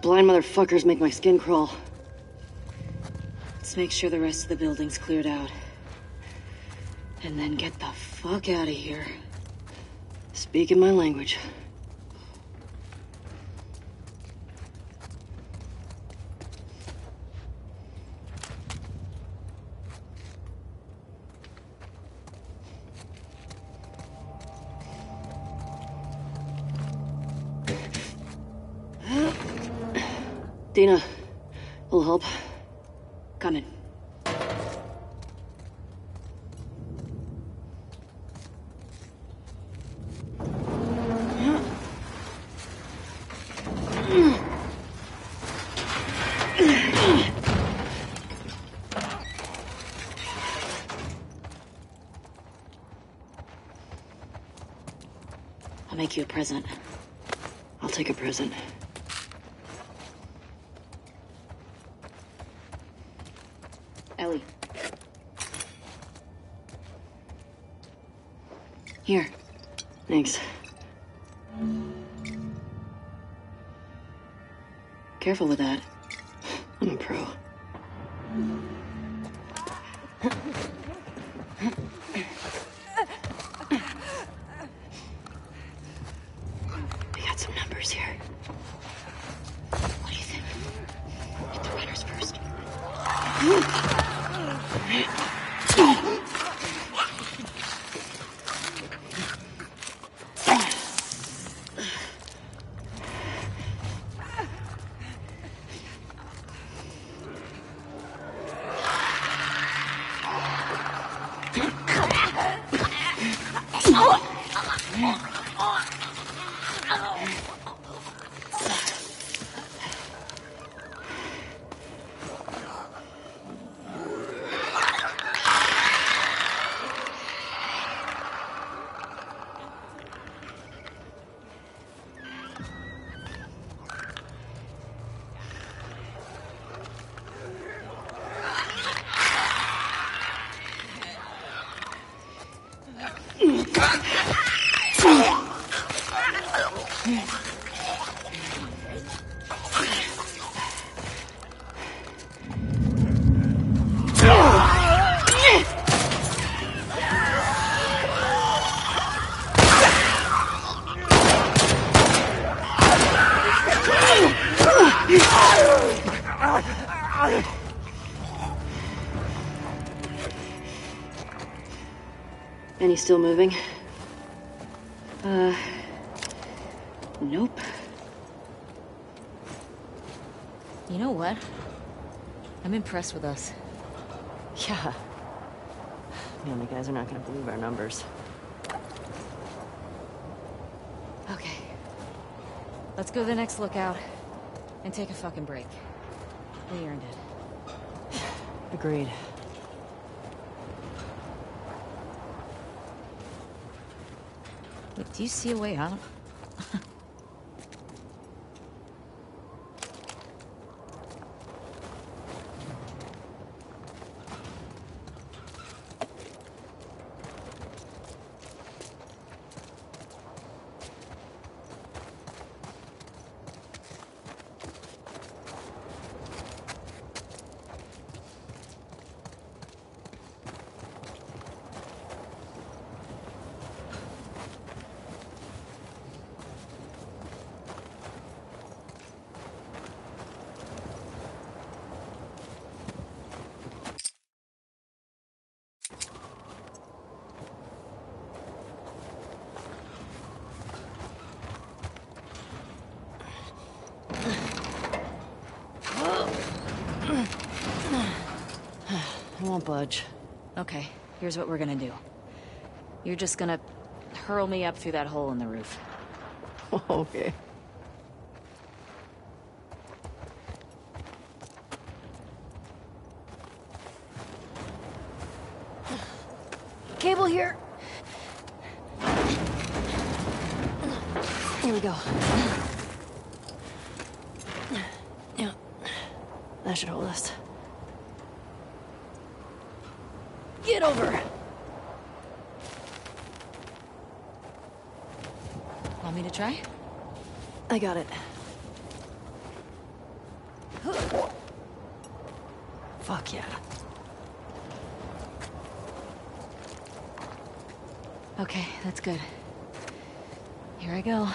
blind motherfuckers make my skin crawl. Let's make sure the rest of the building's cleared out. And then get the fuck out of here. Speaking my language. Dina, will help. Coming. I'll make you a present. I'll take a present. Ellie. Here. Thanks. Careful with that. I'm a pro. We got some numbers here. What do you think? Get the runners first. Any still moving? Uh, nope. You know what? I'm impressed with us. Yeah. Man, the guys are not gonna believe our numbers. Okay. Let's go to the next lookout and take a fucking break. We earned it. Agreed. Wait, do you see a way out? I won't budge. Okay, here's what we're gonna do. You're just gonna hurl me up through that hole in the roof. Okay. Cable here. Here we go. Yeah. That should hold us. Get over. Want me to try? I got it. Fuck yeah. Okay, that's good. Here I go.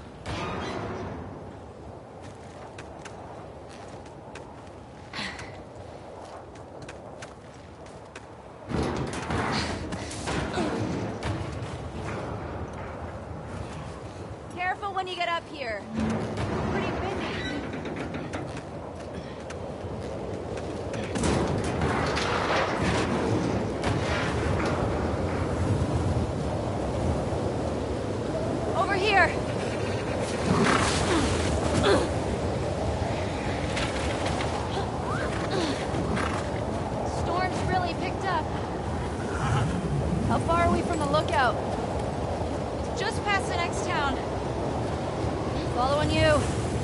Careful when you get up here. Pretty windy. Over here! Storm's really picked up. How far are we from the lookout? Just past the next town. Following you.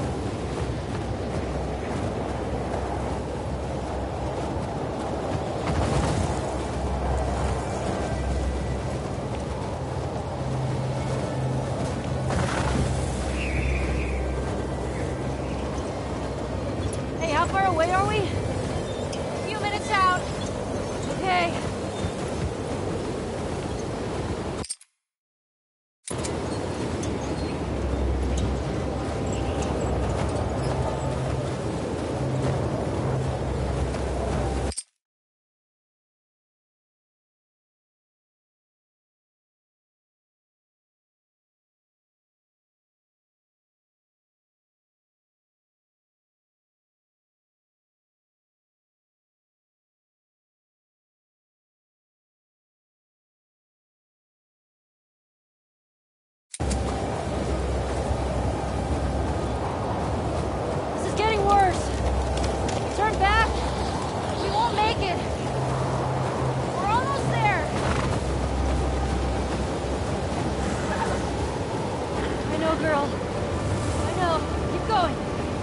Hey, how far away are we? A few minutes out. Okay. This is getting worse. Turn back. We won't make it. We're almost there. I know, girl. I know. Keep going.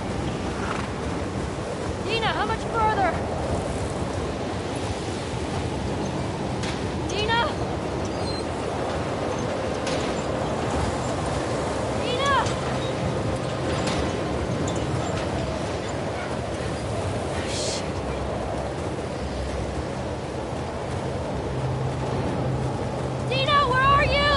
Dina, how much further? Dina? Dina! Dina, where are you?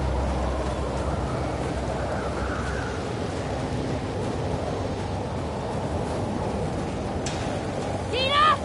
Dina!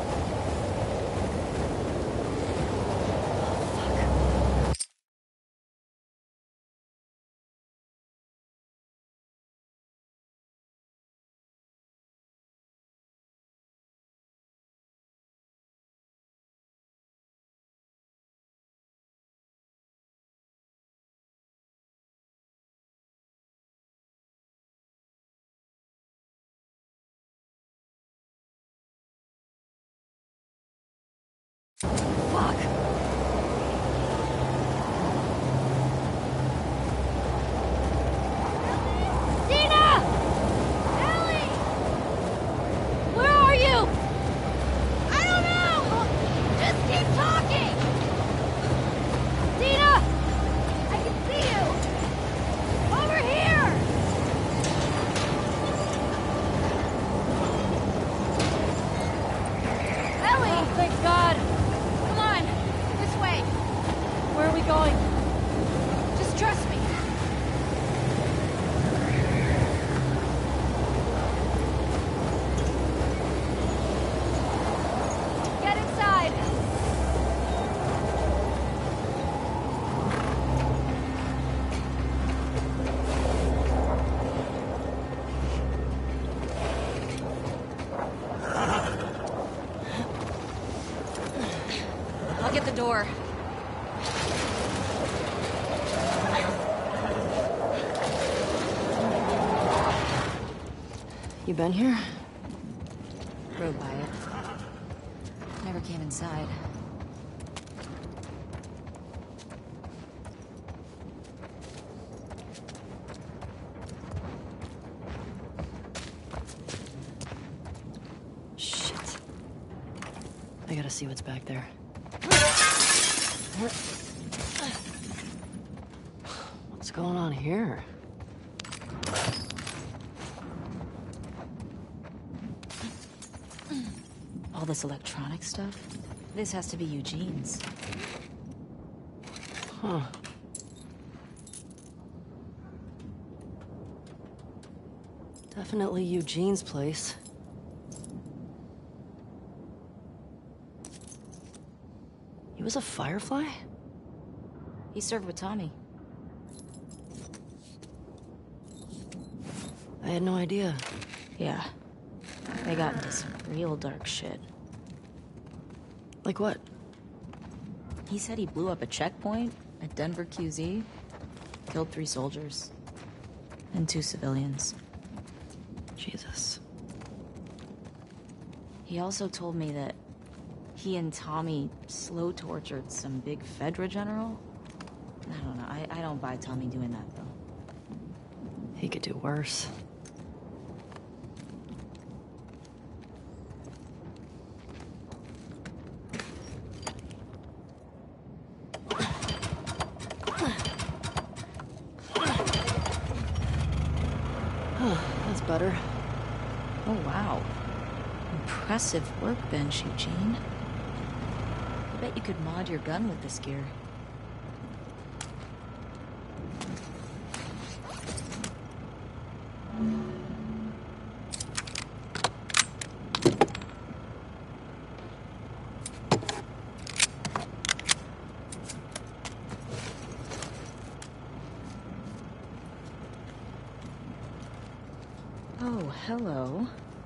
Fuck. Dina! Ellie! Where are you? I don't know! Just keep talking! Dina! I can see you! Over here! Ellie! Oh, thank God. Come on. This way. Where are we going? Just trust me. Get inside. I'll get the door. You been here? Rode by it. Never came inside. Shit. I gotta see what's back there. What's going on here? this electronic stuff. This has to be Eugene's. Huh. Definitely Eugene's place. He was a Firefly? He served with Tommy. I had no idea. Yeah. They got into some real dark shit. Like what? He said he blew up a checkpoint at Denver Q Z, killed three soldiers, and two civilians. Jesus. He also told me that he and Tommy slow tortured some big Fedra general. I don't know. I, I don't buy Tommy doing that, though. He could do worse. That's better. Oh, wow. Impressive workbench, Eugene. I bet you could mod your gun with this gear. Oh, hello.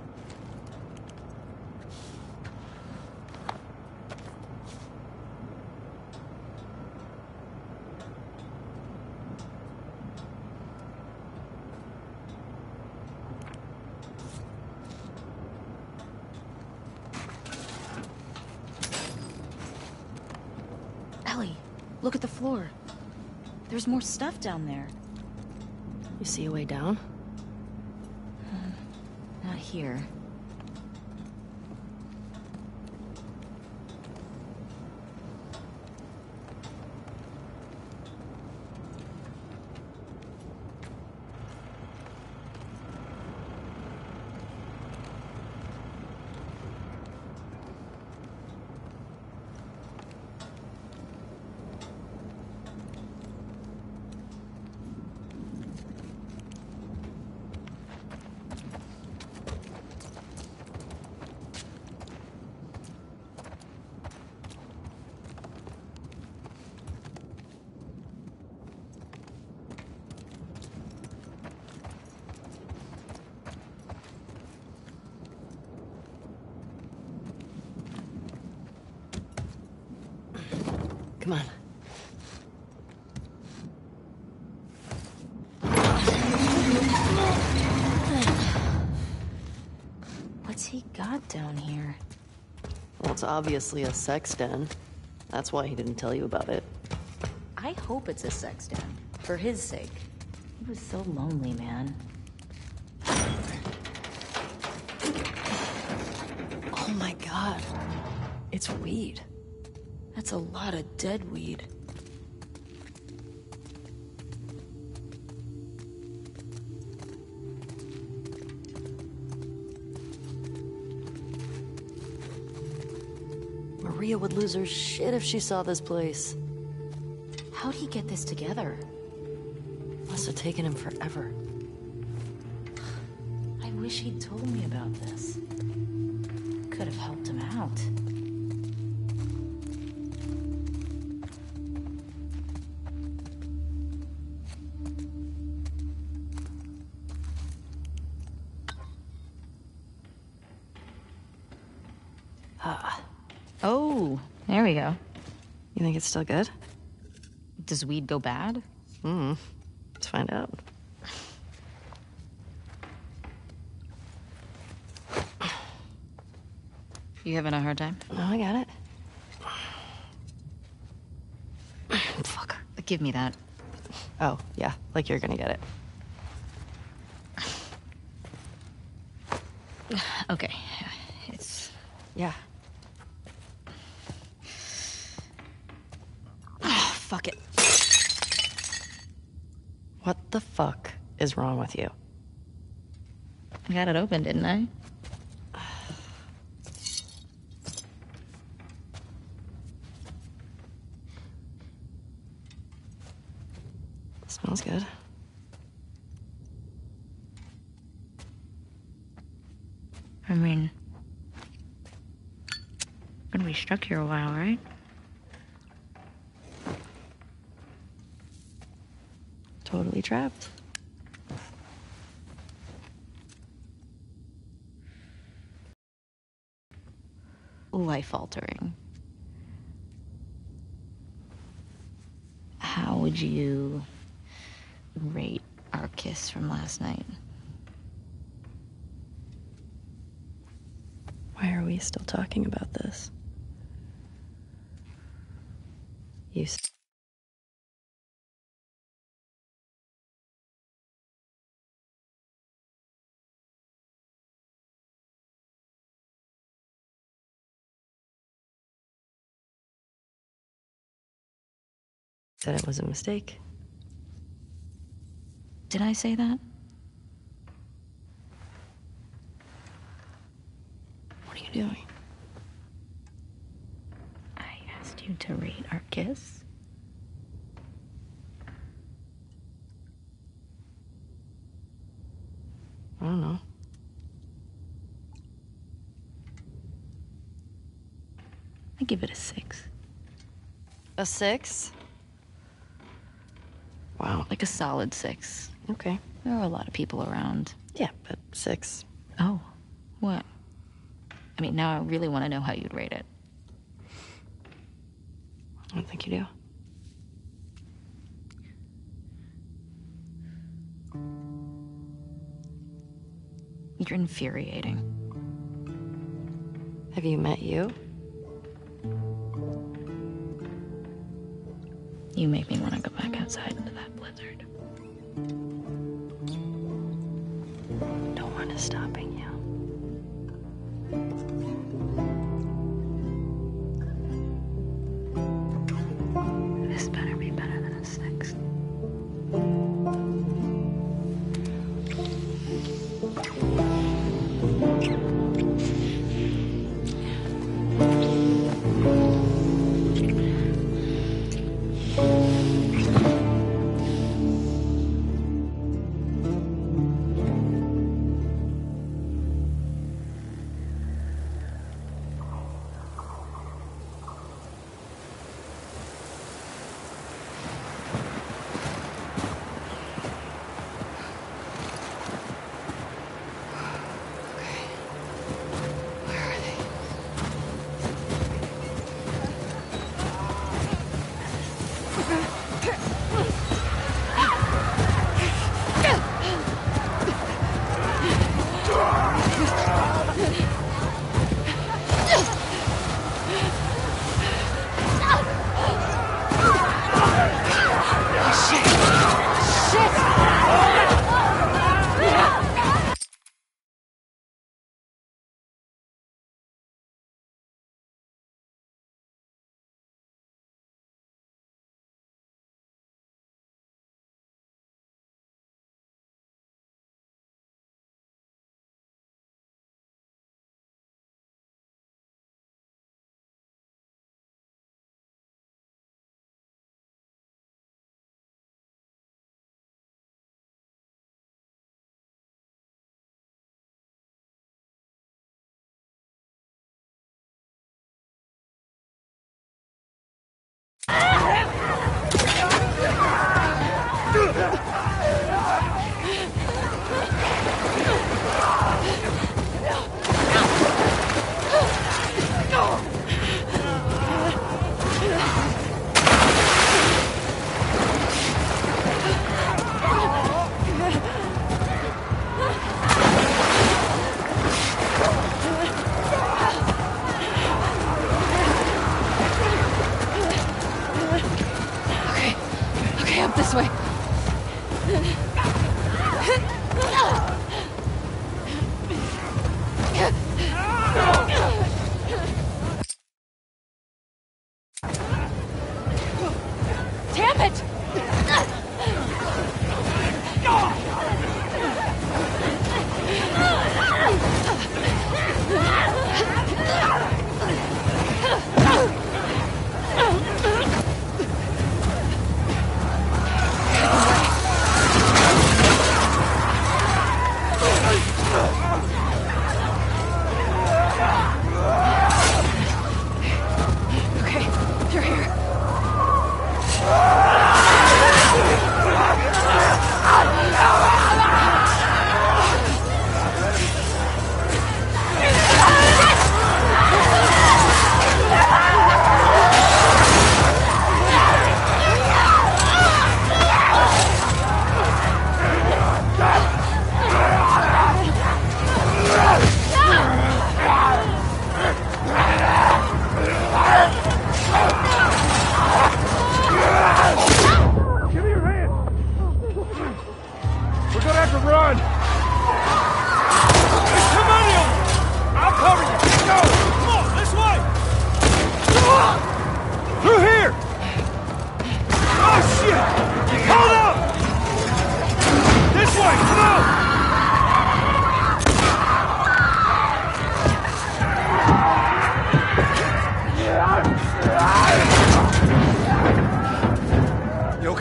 Ellie, look at the floor. There's more stuff down there. You see a way down? Not here. Come on. What's he got down here? Well, it's obviously a sex den. That's why he didn't tell you about it. I hope it's a sex den. For his sake. He was so lonely, man. Oh my god. It's weed. That's a lot of dead weed. Maria would lose her shit if she saw this place. How'd he get this together? Must have taken him forever. I wish he'd told me about this. Could have helped him out. Ah. Oh, there we go. You think it's still good? Does weed go bad? Hmm. Let's find out. You having a hard time? No, I got it. Fuck. Give me that. Oh, yeah. Like you're gonna get it. Okay. It's... Yeah. Oh, fuck it. What the fuck is wrong with you? I got it open, didn't I? Smells good. I mean, gonna be stuck here a while, right? Totally trapped. Life-altering. How would you rate our kiss from last night? Why are we still talking about this? You. s- Said it was a mistake. Did I say that? What are you doing? I asked you to rate our kiss. I don't know. I give it a six. A six? Wow. Like a solid six. Okay. There were a lot of people around. Yeah, but six. Oh, what? I mean, now I really want to know how you'd rate it. I don't think you do. You're infuriating. Have you met you? You make me want to go back outside into that blizzard. No one is stopping you. This better be better than a six. This way. Damn it!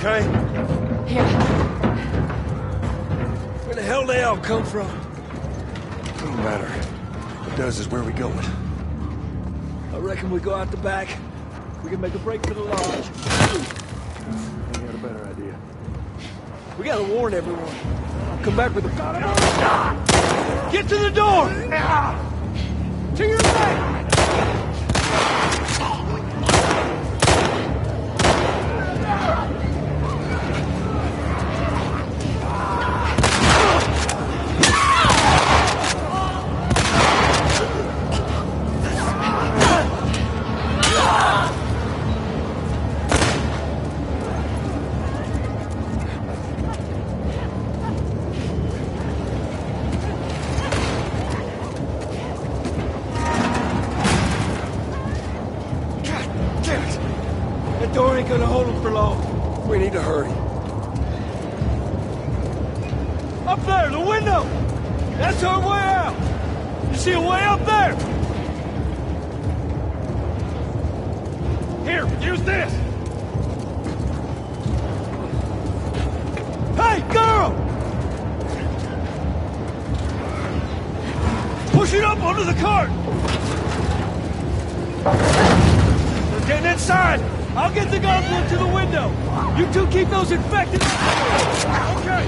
okay? Yeah. Where the hell they all come from? Don't matter. What does is where we going. I reckon we go out the back. We can make a break for the lodge. I got a better idea. We gotta warn everyone. I'll come back with a... Get to the door! To your right! Door ain't gonna hold him for long. We need to hurry. Up there, the window! That's our way out! You see a way up there? Here, use this! Hey, girl! Push it up onto the cart! We're getting inside! I'll get the gauntlet to the window. You two keep those infected. Okay.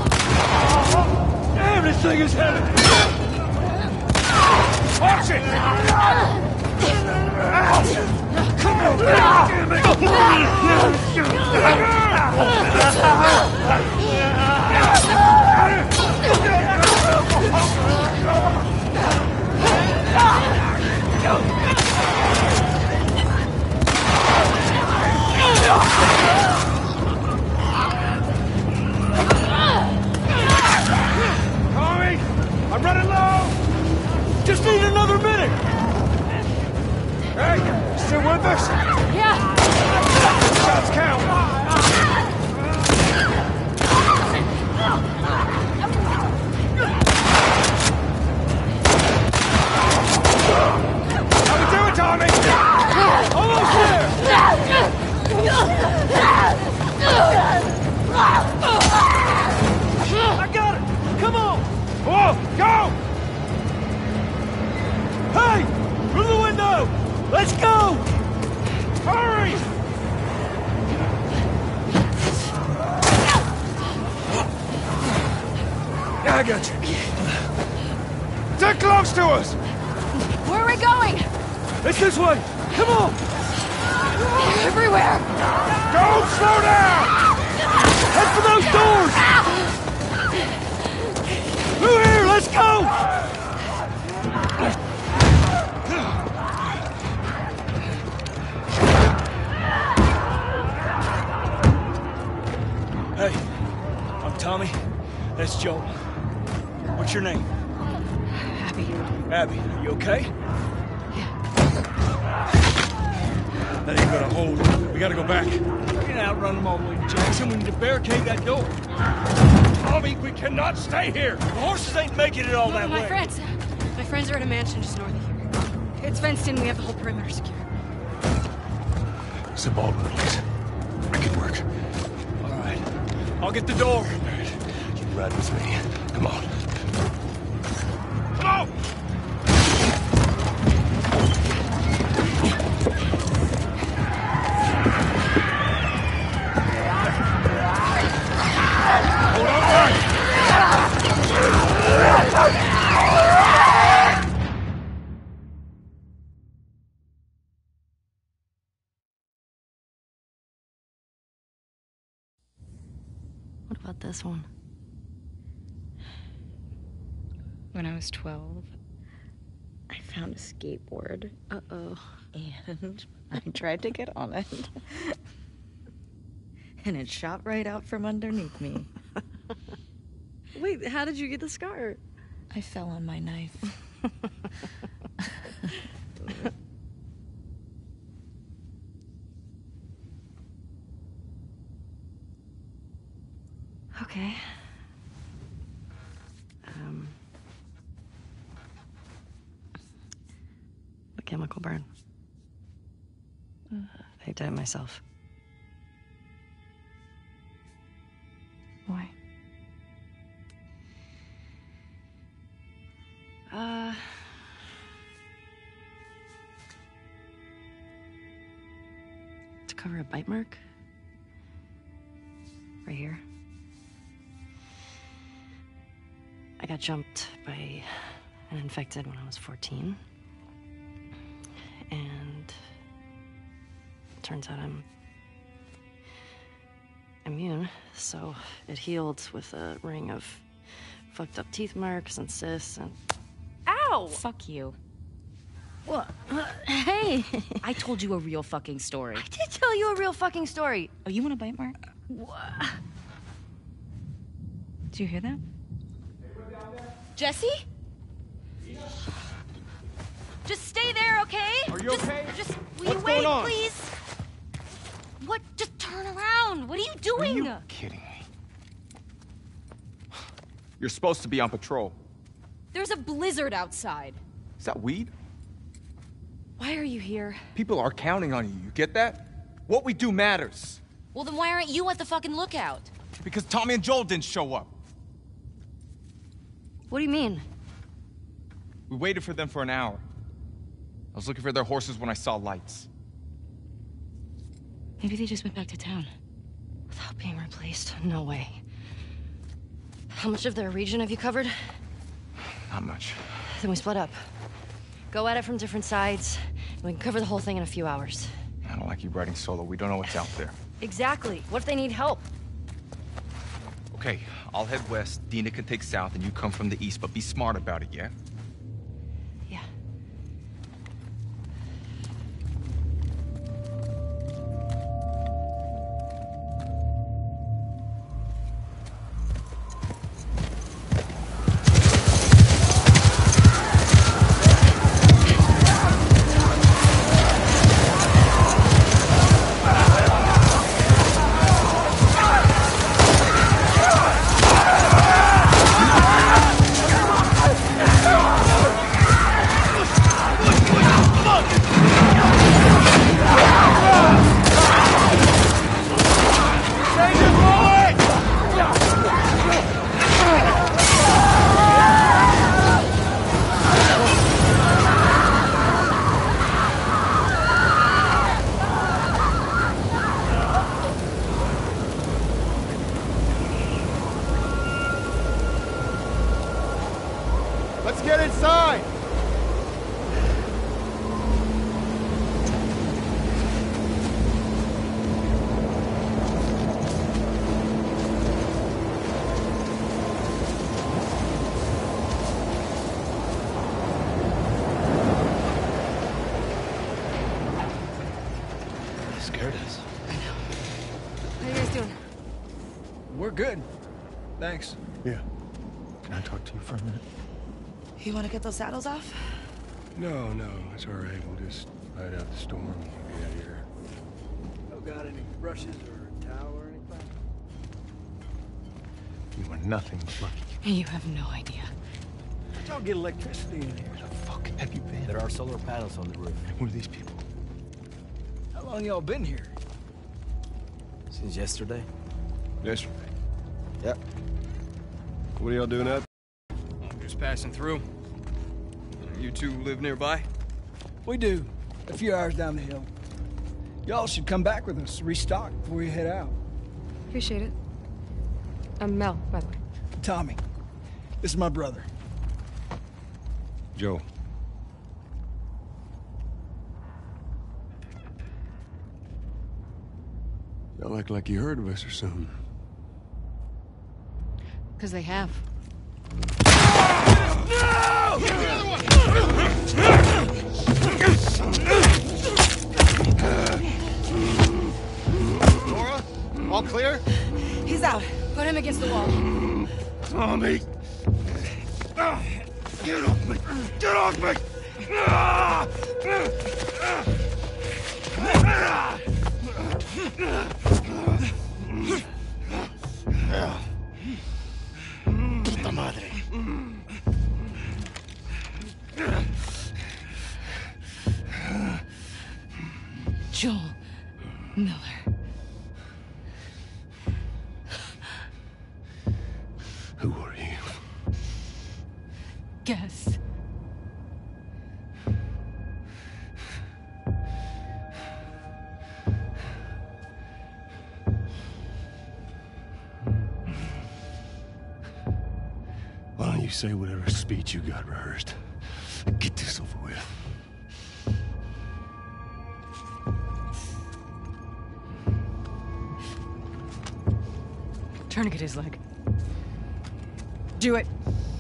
Damn, this thing is heavy. Watch it. Come on. Tommy, I'm running low. Just need another minute. Hey, still with us? Yeah. Shots count. How we doing, Tommy? Almost there. I got it! Come on! Whoa! Go! Hey! Through the window! Let's go! Hurry! I got you. They're close to us! Where are we going? It's this way! Come on! Everywhere! Don't slow down! Head for those doors! Through here, let's go! Hey, I'm Tommy. That's Joel. What's your name? Abby. Abby, are you okay? That ain't gonna hold. We gotta go back. We can outrun them all the way to Jackson. We need to barricade that door. Tommy, we cannot stay here. The horses ain't making it all No, that my way. friends. My friends are at a mansion just north of here. It's fenced in. We have the whole perimeter secure. It's a Baldwin place. Make it work. All right. I'll get the door. All right. You ride with me. Come on. Come on! What about this one? When I was twelve, I found a skateboard. Uh-oh. And I tried to get on it. And it shot right out from underneath me. Wait, how did you get the scar? I fell on my knife. Okay. Um. A chemical burn. I did it myself. to cover a bite mark. Right here. I got jumped by an infected when I was fourteen. And it turns out I'm immune, so it healed with a ring of fucked up teeth marks and cysts and... Ow! Fuck you. What? Uh, hey! I told you a real fucking story. I did tell you a real fucking story. Oh, you want a bite mark? What? Do you hear that? Jesse? Just stay there, okay? Are you just, okay? Just, will What's you wait, going on? please? What? Just turn around. What are you doing? Are you kidding me? You're supposed to be on patrol. There's a blizzard outside. Is that weed? Why are you here? People are counting on you. You get that? What we do matters. Well, then why aren't you at the fucking lookout? Because Tommy and Joel didn't show up. What do you mean? We waited for them for an hour. I was looking for their horses when I saw lights. Maybe they just went back to town. Without being replaced? No way. How much of their region have you covered? Not much. Then we split up. Go at it from different sides, and we can cover the whole thing in a few hours. I don't like you riding solo. We don't know what's out there. Exactly. What if they need help? Okay, I'll head west. Dina can take south, and you come from the east, but be smart about it, yeah? Yeah. Let's get inside! They scared us. How you guys doing? We're good. Thanks. Yeah. Can I talk to you for a minute? You want to get those saddles off? No, no, it's all right. We'll just ride out the storm and get out of here. No got any brushes or a towel or anything? You are nothing but lucky. You have no idea. How'd y'all get electricity in here? Where the fuck have you been? There are solar panels on the roof. Who are these people? How long y'all been here? Since yesterday? Yesterday. Yep. What are y'all doing out? I'm just passing through. You two live nearby? We do. A few hours down the hill. Y'all should come back with us, restock before you head out. Appreciate it. I'm Mel, by the way. Tommy. This is my brother. Joe. Y'all act like you heard of us or something. Because they have. Nora, all clear? He's out. Put him against the wall. Tommy! Get off me! Get off me! Puta madre. Joel Miller. Who are you? Guess. say whatever speech you got rehearsed. Get this over with. Tourniquet his leg. Do it.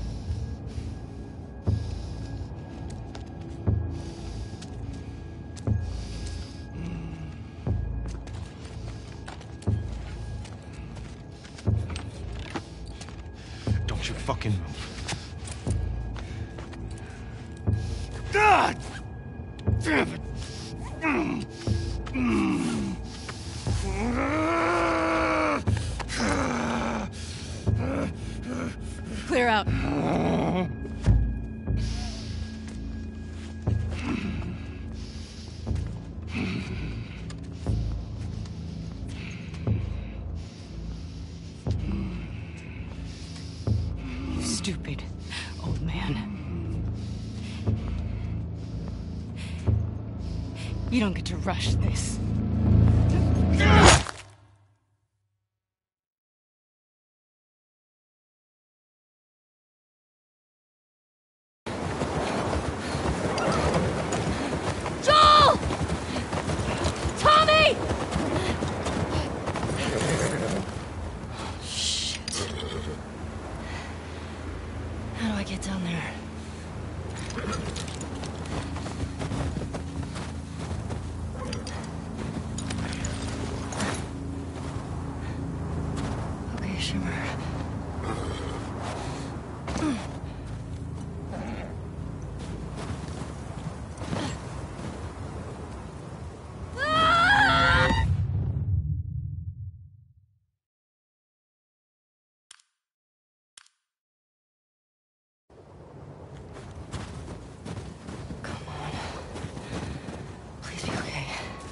Don't you fucking move. God! Damn it! Mm. Mm. Clear out. You stupid old man. You don't get to rush this. Joel! Tommy! Shit. How do I get down there? Okay, Shimmer. Please be okay.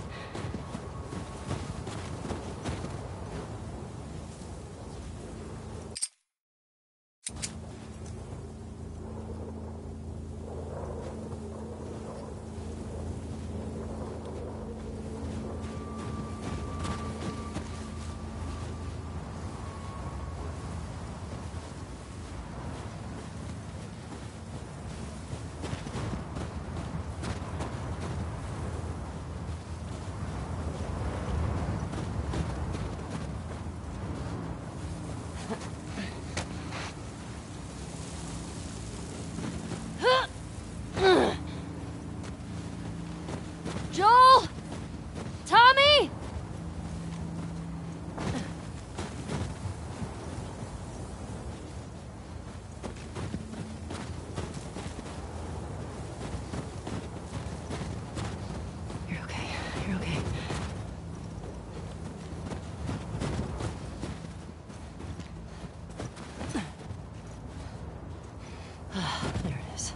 Joel! Tommy! You're okay. You're okay. There it is.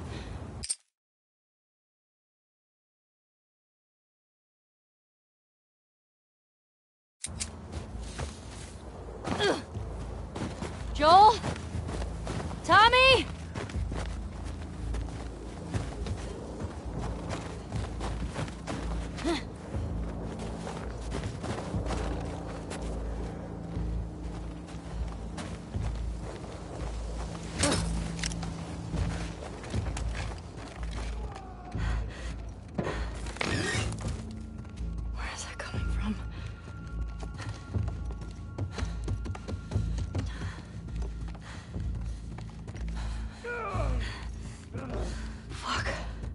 Joel? Tommy? Where is that coming from? Fuck.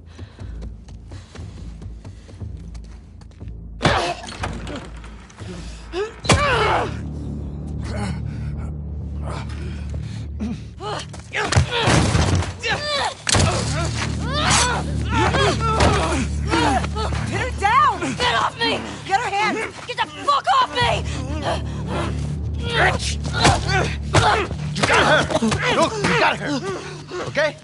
Pin her down! Get off me! Get her hands! Get the fuck off me! You got her! Look, you got her! Okay?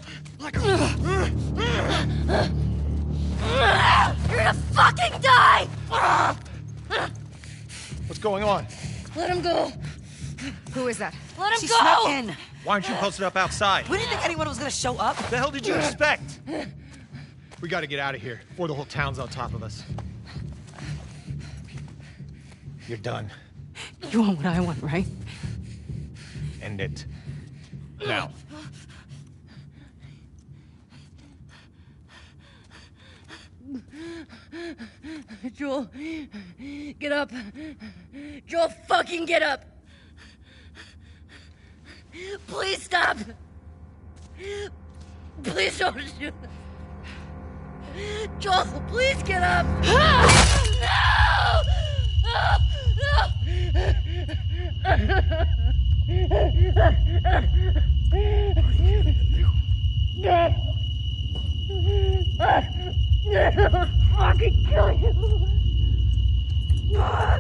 You're gonna fucking die! What's going on? Let him go! Who is that? Let him she go! snuck in. Why aren't you posted up outside? We didn't think anyone was gonna show up. What the hell did you expect? We gotta get out of here before the whole town's on top of us. You're done. You want what I want, right? End it. Now. Joel, get up. Joel, fucking get up. Please stop. Please don't shoot. Joel, please get up. No! I'll fucking kill you. No.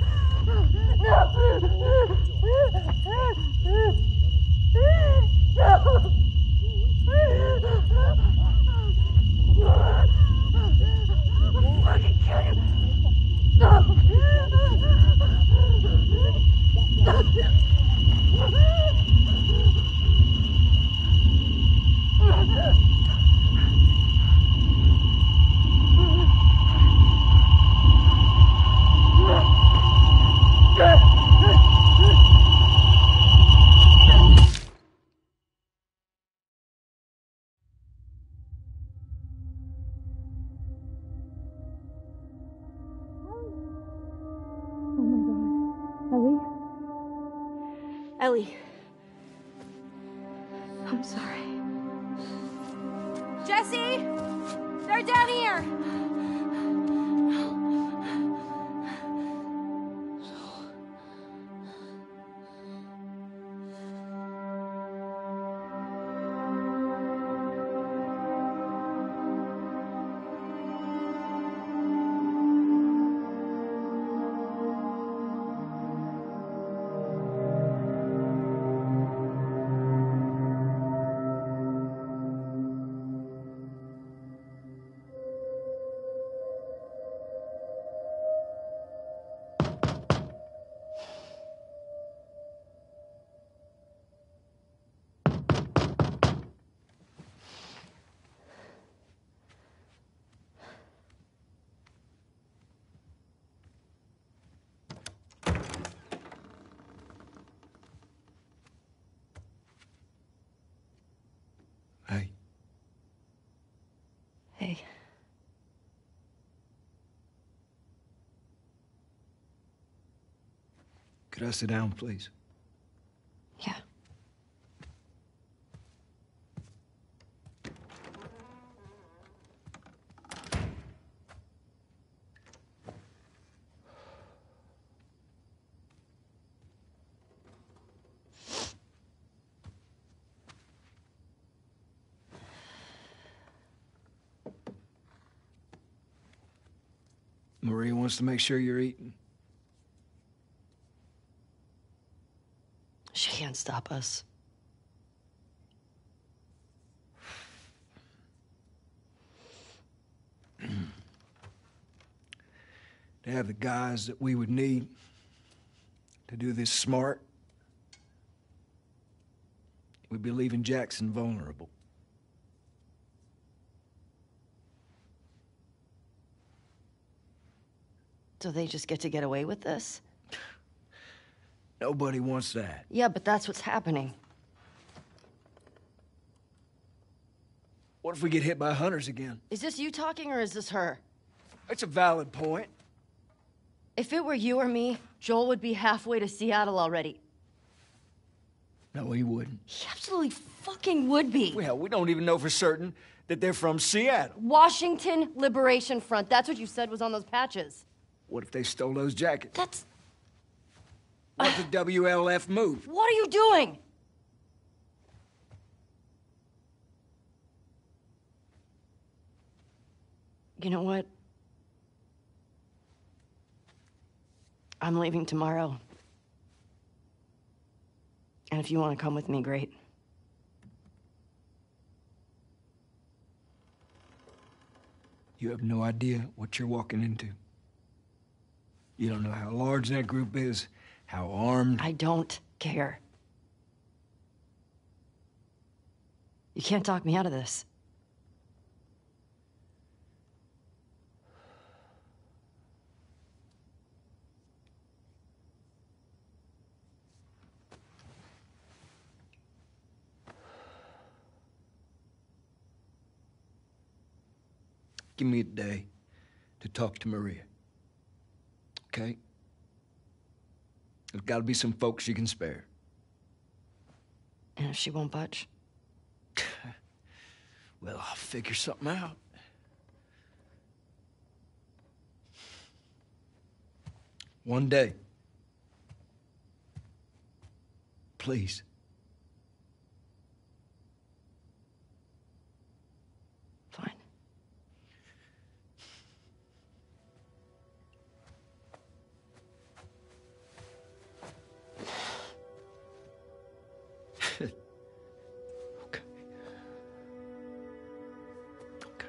Fucking kill you. No. Ellie. I'm sorry. Jesse! They're down here! Hey. Hey. Could I sit down, please? Yeah. Maria wants to make sure you're eating. She can't stop us. To have the guys that we would need to do this smart, we'd be leaving Jackson vulnerable. So they just get to get away with this? Nobody wants that. Yeah, but that's what's happening. What if we get hit by hunters again? Is this you talking or is this her? It's a valid point. If it were you or me, Joel would be halfway to Seattle already. No, he wouldn't. He absolutely fucking would be. Well, we don't even know for certain that they're from Seattle. Washington Liberation Front. That's what you said was on those patches. What if they stole those jackets? That's... What the W L F move? What are you doing? You know what? I'm leaving tomorrow. And if you want to come with me, great. You have no idea what you're walking into. You don't know how large that group is, how armed. I don't care. You can't talk me out of this. Give me a day to talk to Maria. okay? There's gotta be some folks you can spare. And if she won't budge? Well, I'll figure something out. One day. Please. Fine. Okay. Okay.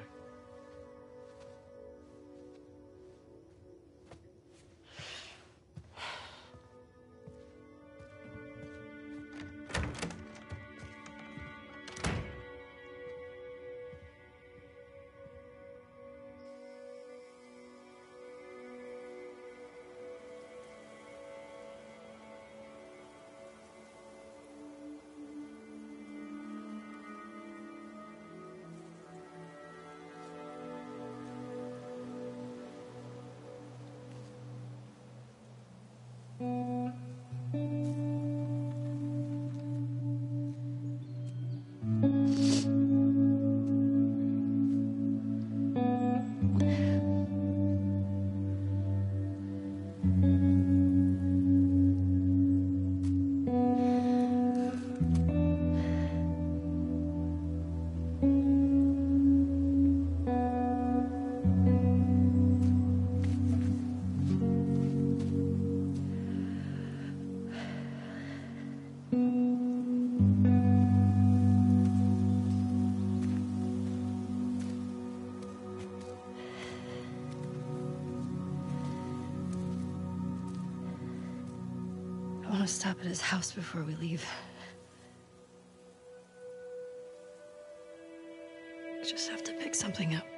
I want to stop at his house before we leave. I just have to pick something up.